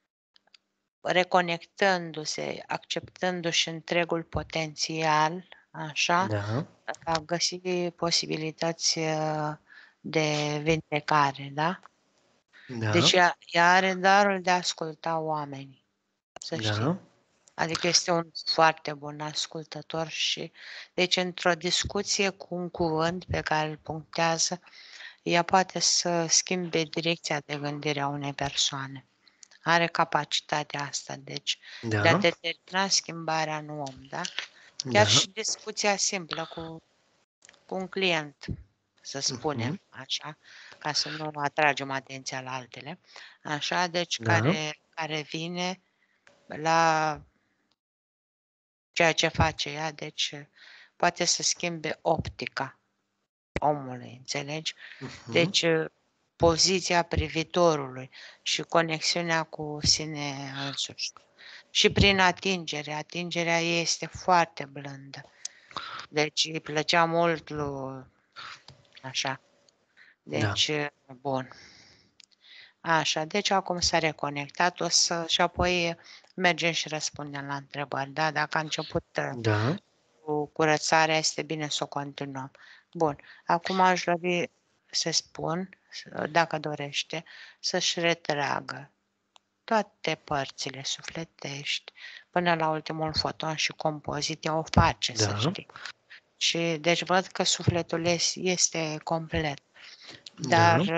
reconectându-se, acceptându-și întregul potențial, așa, da, va găsi posibilități uh, de vindecare, da? Deci da, ea, ea are darul de a asculta oamenii, să știi. da, Adică este un foarte bun ascultător și, deci, într-o discuție cu un cuvânt pe care îl punctează, ea poate să schimbe direcția de gândire a unei persoane. Are capacitatea asta, deci, de a da, determina schimbarea în om, da? Chiar da, și discuția simplă cu, cu un client, să mhm, spunem așa, ca să nu atragem atenția la altele, așa, deci, da, care, care vine la ceea ce face ea, deci poate să schimbe optica omului, înțelegi? mhm, Deci poziția privitorului și conexiunea cu sine însuși. Și prin atingere, atingerea ei este foarte blândă. Deci îi plăcea mult lui, așa. da, Deci, bun. Așa, deci acum s-a reconectat, o să, și apoi mergem și răspundem la întrebări, da? Dacă a început da, cu curățarea, este bine să o continuăm. Bun, acum aș dori să spun, dacă dorește, să-și retragă toate părțile sufletești, până la ultimul foton și compozit, ea o face, să da, știi. Și deci văd că sufletul este complet. Dar da,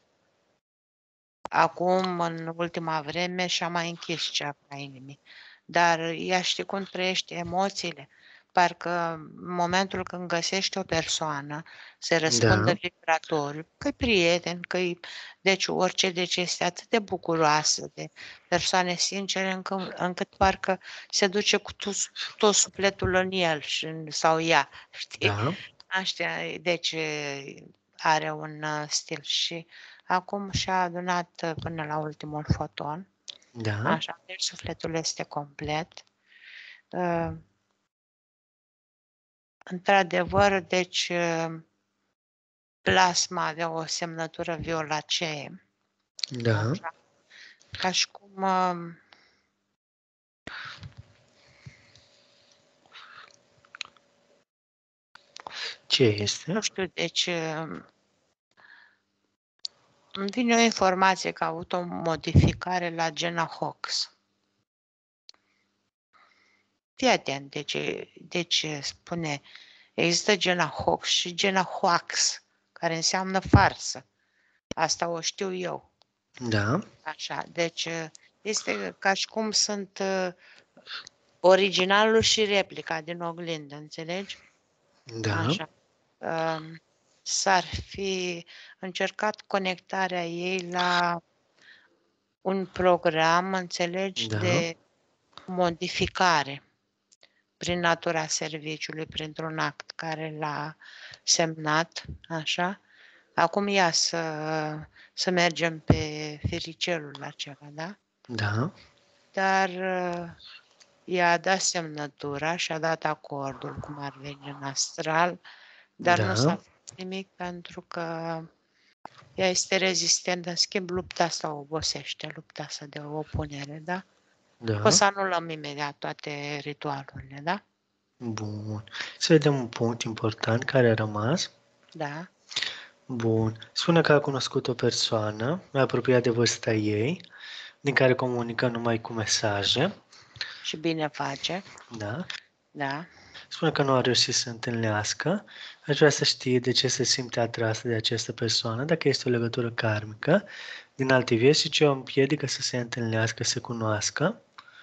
acum, în ultima vreme, și-a mai închis chakra inimii. Dar ea știe cum trăiește emoțiile. Parcă în momentul când găsești o persoană, se răspândă da, vibratoriu, că-i prieten, că-i... Deci orice, deci este atât de bucuroasă, de persoane sincere, încât, încât parcă se duce cu tot, tot sufletul în el și, în- sau ea, știi? da, Așa, deci are un uh, stil și acum și-a adunat uh, până la ultimul foton. da, Așa, deci sufletul este complet. Uh, într-adevăr, deci uh, plasma avea o semnătură violacee. da. Așa, ca și cum uh, Ce nu este? știu, deci uh, îmi vine o informație că a avut o modificare la gena Hox. Fii atent, deci, deci spune, există gena Hox și gena Hoax, care înseamnă farsă. Asta o știu eu. Da, Așa, deci este ca și cum sunt uh, originalul și replica din oglindă, înțelegi? da, Așa. Um, s-ar fi încercat conectarea ei la un program, înțelegi, da, de modificare prin natura serviciului, printr-un act care l-a semnat, așa. Acum ia să, să mergem pe firicelul acela, da? da, Dar uh, ea a dat semnătura și a dat acordul, cum ar veni în astral, dar nu s-a da, făcut nimic pentru că ea este rezistentă. În schimb, lupta asta o obosește, lupta asta de opunere, da? O da. să anulăm imediat toate ritualurile, da? Bun. Să vedem un punct important care a rămas. Da. Bun. Spune că a cunoscut o persoană mai apropiată de vârsta ei, din care comunică numai cu mesaje. Și bine face, Da. da? Spune că nu a reușit să se întâlnească. Aș vrea să știe de ce se simte atrasă de această persoană, dacă este o legătură karmică din alte vieți și ce o împiedică să se întâlnească, să se cunoască.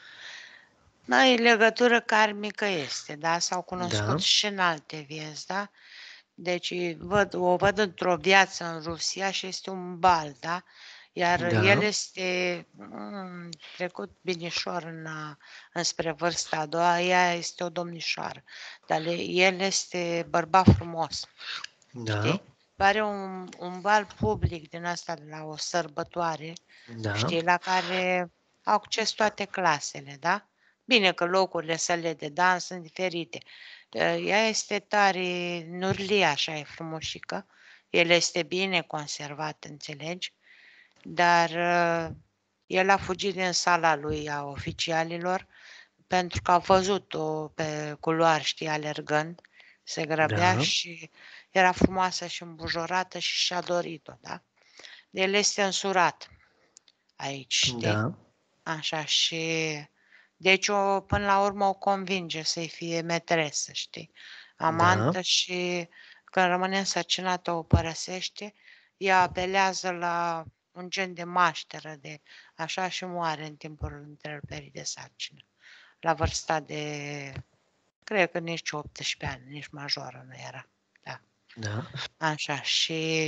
Noi, legătură karmică este, da? S-au cunoscut Da, și în alte vieți, da? Deci văd, o văd într-o viață în Rusia și este un bal, da? Iar el da, este mm, trecut binișor în, înspre vârsta a doua, ea este o domnișoară, dar le- el este bărbat frumos, da, știi? Pare un, un bal public din asta, de la o sărbătoare, da, știi, la care au acces toate clasele, da? Bine că locurile, sălile de dans sunt diferite. Ea este tare nurlie, așa e frumușică. El este bine conservat, înțelegi? Dar uh, el a fugit din sala lui a oficialilor pentru că a văzut-o pe culoar, știi, alergând, se grăbea da, și era frumoasă și îmbujorată și și-a dorit-o, da? El este însurat aici, știi? da, Așa și... Deci o, până la urmă o convinge să-i fie metresă, știi? da, Amantă și când rămâne însărcinată o părăsește, ea apelează la un gen de mașteră, de așa și moare în timpul întreruperii de sarcină. La vârsta de, cred că nici optsprezece ani, nici majoră nu era. Da. da, Așa și...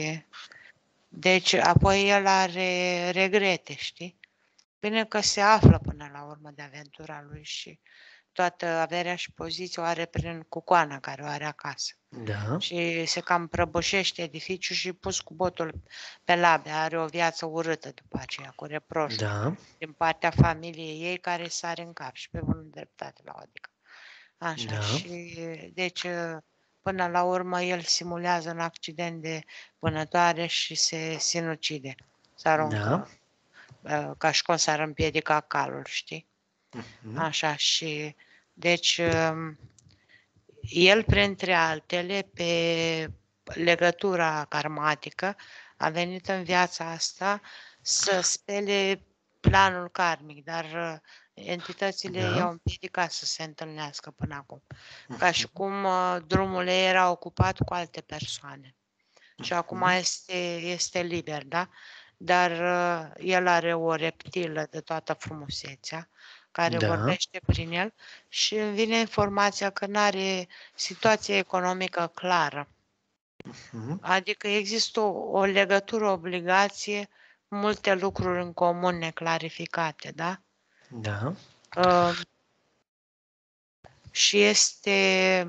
Deci apoi el are regrete, știi? Bine că se află până la urmă de aventura lui și toată averea și poziția o are prin cucoana care o are acasă. da, Și se cam prăbușește edificiul și pus cu botul pe labe. Are o viață urâtă după aceea, cu reproșuri da, din partea familiei ei care sare în cap și pe bună dreptate la o adică. Așa, da, și deci până la urmă el simulează un accident de vânătoare și se sinucide. Se da, aruncă ca și cum s-ar împiedica calul, știi? mhm, Așa și, deci, el, printre altele, pe legătura karmatică, a venit în viața asta să spele planul karmic, dar entitățile da, i-au împiedicat să se întâlnească până acum. Ca și cum drumul ei era ocupat cu alte persoane. Și acum mhm, este, este liber, da? Dar uh, el are o reptilă de toată frumusețea care da, vorbește prin el și îmi vine informația că nu are situație economică clară. mhm, Adică există o, o legătură, o obligație, multe lucruri în comun neclarificate, da? da, Uh, și este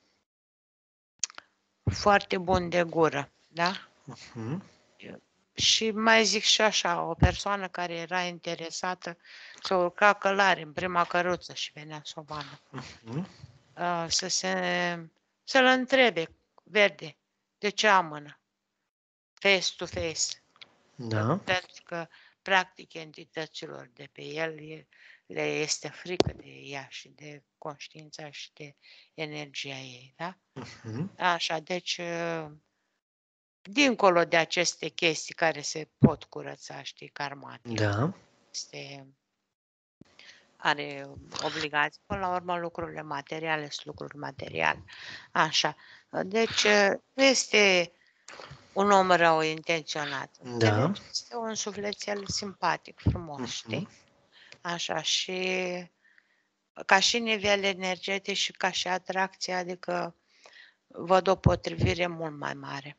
foarte bun de gură, da? mhm, Și mai zic și așa, o persoană care era interesată să urca călare în prima căruță și venea să o vadă. mhm, Uh, să se, să-l întrebe, verde, de ce amână? Face to face. da, Pentru că, practic, entităților de pe el e, le este frică de ea și de conștiința și de energia ei, da? mhm, Așa, deci... dincolo de aceste chestii care se pot curăța, știi, karmatic, da, este, are obligații. Până la urmă, lucrurile materiale sunt lucruri materiale. Așa. Deci, nu este un om rău intenționat. Da. Înțelegi? Este un sufletel simpatic, frumos, știi? Așa, și ca și nivel energetic și ca și atracție, adică văd o potrivire mult mai mare.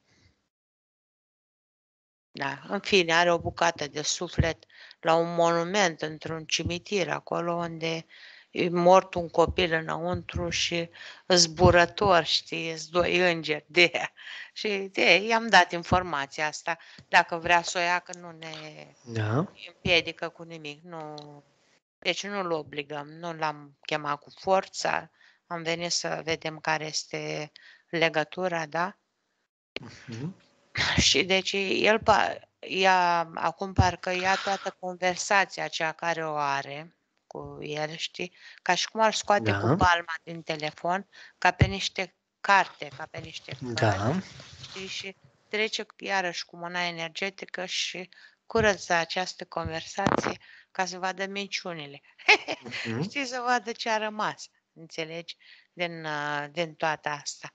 Da, în fine, are o bucată de suflet la un monument într-un cimitir, acolo unde e mort un copil înăuntru și zburător, știi, sunt doi îngeri de ea. Și de i-am dat informația asta. Dacă vrea să o ia, că nu ne Da. împiedică cu nimic. Nu. Deci nu-l obligăm, nu l-am chemat cu forța. Am venit să vedem care este legătura, da? Mhm. Și deci el ia, acum parcă ia toată conversația aceea care o are cu el, știi? Ca și cum ar scoate Da. cu palma din telefon, ca pe niște carte, ca pe niște cărți, Da. știi? Și trece iarăși cu mâna energetică și curăță această conversație ca să vadă minciunile. Mhm. Știi, să vadă ce a rămas, înțelegi, din, uh, din toată asta.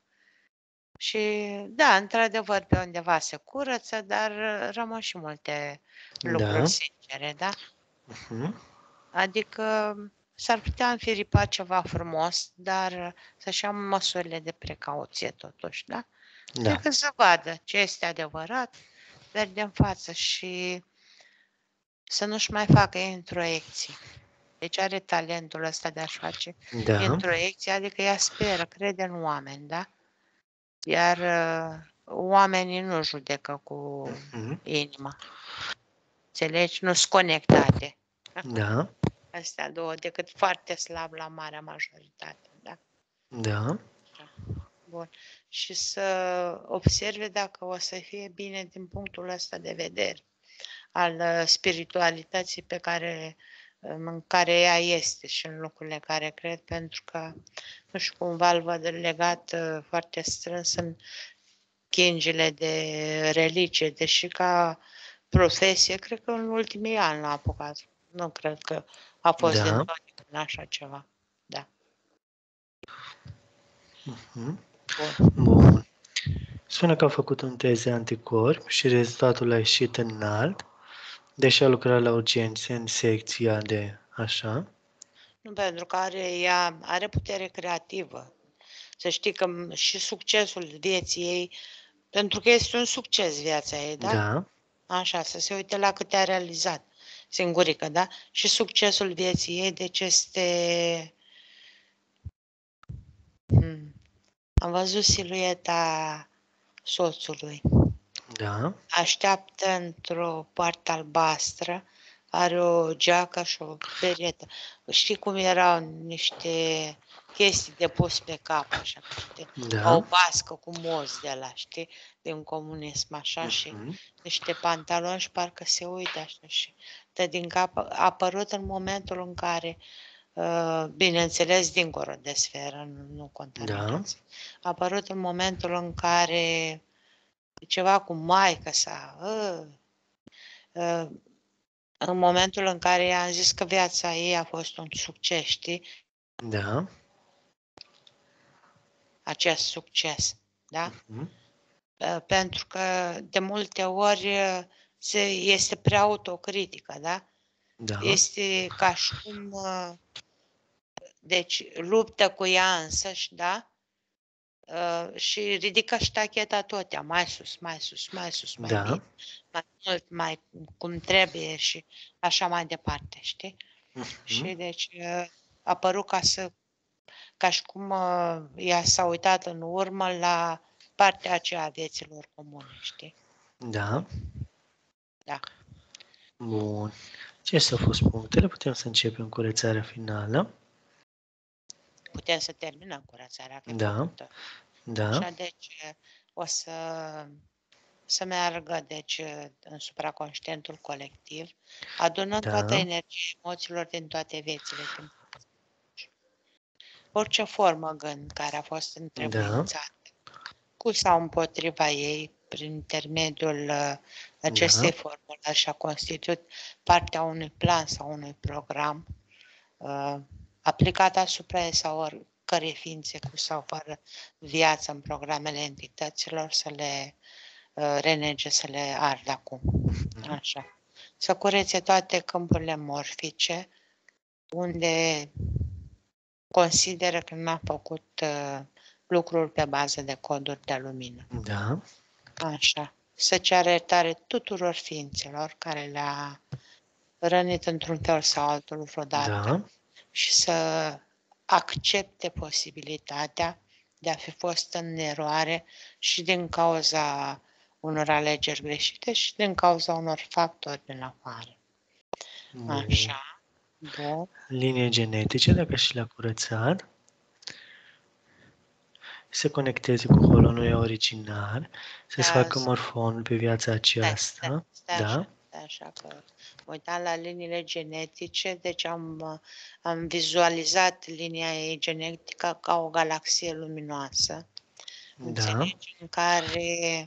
Și da, într-adevăr, pe undeva se curăță, dar rămân și multe lucruri Da. sincere, da? Mhm. Adică s-ar putea înfiripa ceva frumos, dar să-și ia măsurile de precauție totuși, da? Da. Decât să vadă ce este adevărat, verde în față și să nu-și mai facă introiecții. Deci are talentul ăsta de a-și face Da. introiecții, adică ea speră, crede în oameni, da? Iar uh, oamenii nu judecă cu Mhm. inima. Înțelegi? Nu sunt conectate. Da. Astea două, decât foarte slab la marea majoritate. Da? Da. Bun. Și să observe dacă o să fie bine din punctul ăsta de vedere al uh, spiritualității pe care, în care ea este și în lucrurile care cred, pentru că, nu știu, cumva îl văd legat uh, foarte strâns în chingile de religie, deși ca profesie, cred că în ultimii ani l-a apucat. Nu cred că a fost Da. din totdeauna așa ceva. Da. Mhm. Bun. Bun. Spune că a făcut un test de anticorp și rezultatul a ieșit înalt, deși a lucrat la urgențe în secția de așa. Nu, pentru că are, ea are putere creativă. Să știi că și succesul vieții ei, pentru că este un succes viața ei, da? Da. Așa, să se uite la câte a realizat singurică, da? Și succesul vieții ei, deci este... Hmm. Am văzut silueta soțului. Da. Așteaptă într-o poartă albastră, are o geacă și o peretă. Știi cum erau niște chestii de pus pe cap, așa, niște, Da. o bască cu moz de la, știi, din comunism, așa, și Mhm. niște pantaloni și parcă se uită așa și dă din cap. A apărut în momentul în care, uh, bineînțeles, dincolo de sferă, nu, nu contaminație, a apărut în momentul în care ceva cu maică sa, uh, uh, în momentul în care i-am zis că viața ei a fost un succes, știi? Da. Acest succes, da? Mhm. Uh, pentru că de multe ori uh, se, este prea autocritică, da? Da. Este ca și cum, uh, deci luptă cu ea însăși, da? Uh, și ridică ștacheta tot ea, mai sus, mai sus, mai sus, mai Da. bine, mai mult, mai cum trebuie și așa mai departe, știi? Și Mhm. deci uh, a părut ca să, ca și cum uh, ea s-a uitat în urmă la partea aceea a vieților comune, știi? Da. Da. Bun. Ce s-au fost punctele? Putem să începem curățarea finală. Putem să terminăm curățarea, că e Da. făcută. Da. Așa, deci o să, să meargă deci, în supraconștientul colectiv, adunând Da. toată energia emoțiilor din toate viețile. Din orice formă gând care a fost întrebuințat, cu sau împotriva ei, prin intermediul uh, acestei Da. formule și a constituit partea unui plan sau unui program uh, aplicat asupra ei sau oricărei ființe cu sau fără viață în programele entităților, să le uh, renege să le ardă acum. Așa. Să curețe toate câmpurile morfice unde consideră că n-a făcut uh, lucruri pe bază de coduri de lumină. Da. Așa. Să ceară iertare tuturor ființelor care le-a rănit într-un fel sau altul vreodată Da. și să accepte posibilitatea de a fi fost în eroare și din cauza unor alegeri greșite și din cauza unor factori din afară. Bun. Așa. Bun. Linie genetice, dacă și le-a curățat, se conecteze cu holonuia original, să-ți Da, facă morfonul pe viața aceasta. stai, stai Da? așa, stai așa că mă uitam la liniile genetice, deci am, am vizualizat linia ei genetică ca o galaxie luminoasă. Da. Înțelegi? În care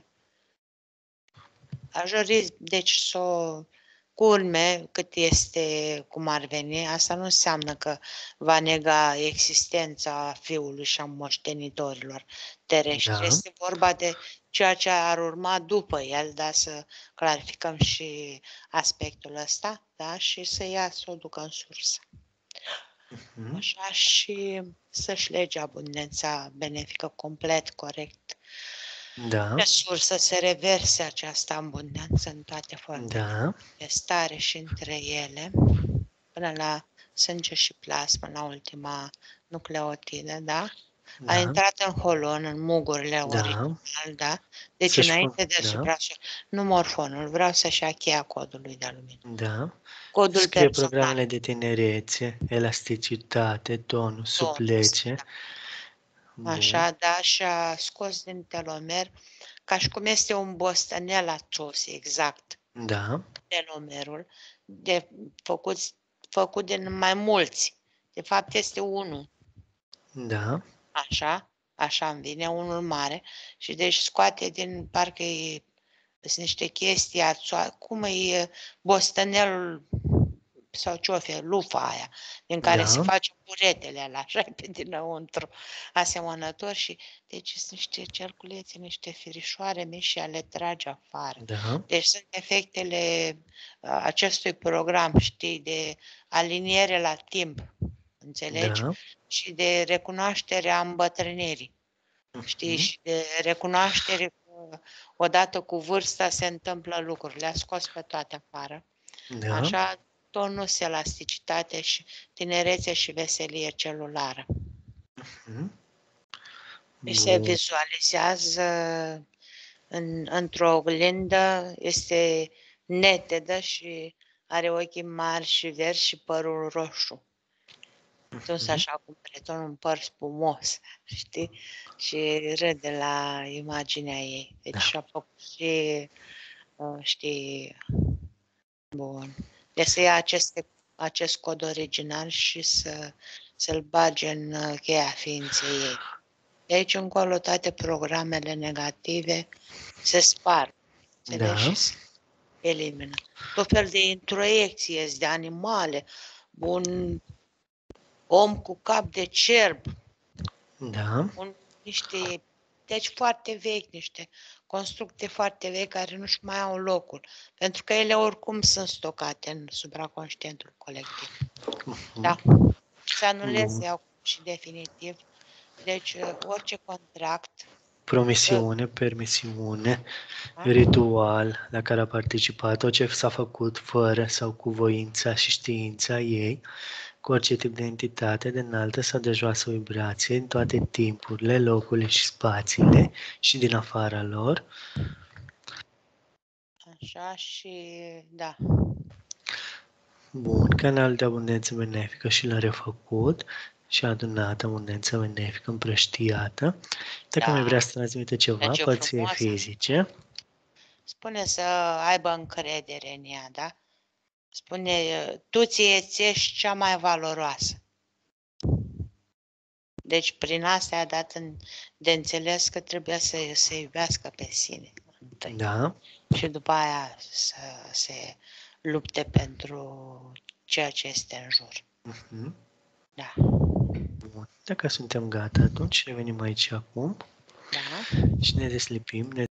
aș dori, deci, să o culme cât este, cum ar veni. Asta nu înseamnă că va nega existența fiului și a moștenitorilor terestri. Da. Este vorba de ceea ce ar urma după el, da, să clarificăm și aspectul ăsta, da, și să ia, să o ducă în sursă. Mhm. Așa, și să-și lege abundența benefică complet, corect. Da. Pe sursă se reverse această abundență în toate formele Da. de manifestare și între ele, până la sânge și plasmă, la ultima nucleotidă, da? A Da. intrat în holon, în mugurile Da. original, da? Deci Să-și înainte pun- de da. suprasul, nu morfonul, vreau să-și ia cheia codului de lumină. Da. Codul Scrie personal. programele de tinerețe, elasticitate, tonus, suplece. Bun. Așa, da, și-a scos din telomer, ca și cum este un bostanel acios, exact, Da. telomerul, de făcut, făcut din mai mulți. De fapt, este unul, Da. așa, așa îmi vine, unul mare, și deci scoate din, parcă e, sunt niște chestii, ațo- cum e bostanelul sau ce-o fi, lufa aia, din care Da. se face buretele alea, așa pe dinăuntru, asemănător și deci sunt niște cerculețe, niște firișoare mici și le trage afară. Da. Deci sunt efectele uh, acestui program, știi, de aliniere la timp, înțelegi? Da. Și de recunoaștere a îmbătrânirii, știi? Mhm. Și de recunoaștere că odată cu vârsta se întâmplă lucruri, le-a scos pe toate afară. Da. Așa, tonus, elasticitate și tinerețe și veselie celulară. Mhm. Și se Bun. vizualizează în, într-o oglindă, este netedă și are ochii mari și verzi și părul roșu. Tuns Mhm. așa cu breton, un păr spumos, știi? Și râde la imaginea ei. Deci Da. și-a făcut și, uh, știi, bun. Deci să ia aceste, acest cod original și să, să-l bage în uh, cheia ființei ei. De aici încolo toate programele negative se sparg, înțelegi? Da. Și se elimină. Tot fel de introiecții de animale, un om cu cap de cerb, Da. un, niște, deci foarte vechi, niște constructe foarte vechi care nu-și mai au locul, pentru că ele oricum sunt stocate în supraconștientul colectiv. Da? Se anuleze acum și definitiv. Deci orice contract, Promisiune, permisiune, da? ritual la care a participat, tot ce s-a făcut fără sau cu voința și știința ei, cu orice tip de entitate de înaltă sau de joasă vibrație, în toate timpurile, locurile și spațiile și din afara lor. Așa și da. Bun, canal de abundență benefică și l-a refăcut și a adunat abundență benefică împrăștiată. Dacă Da. mai vrea să transmite ceva, Deci e părții frumoasă. fizice, Spune să aibă încredere în ea, da? Spune, tu ție-ți ești cea mai valoroasă. Deci prin asta a dat în, de înțeles că trebuie să se iubească pe sine întâi. da, Și după aia să se lupte pentru ceea ce este în jur. uh-huh. Da. Bun. Dacă suntem gata, atunci revenim aici acum Da. și ne deslipim, ne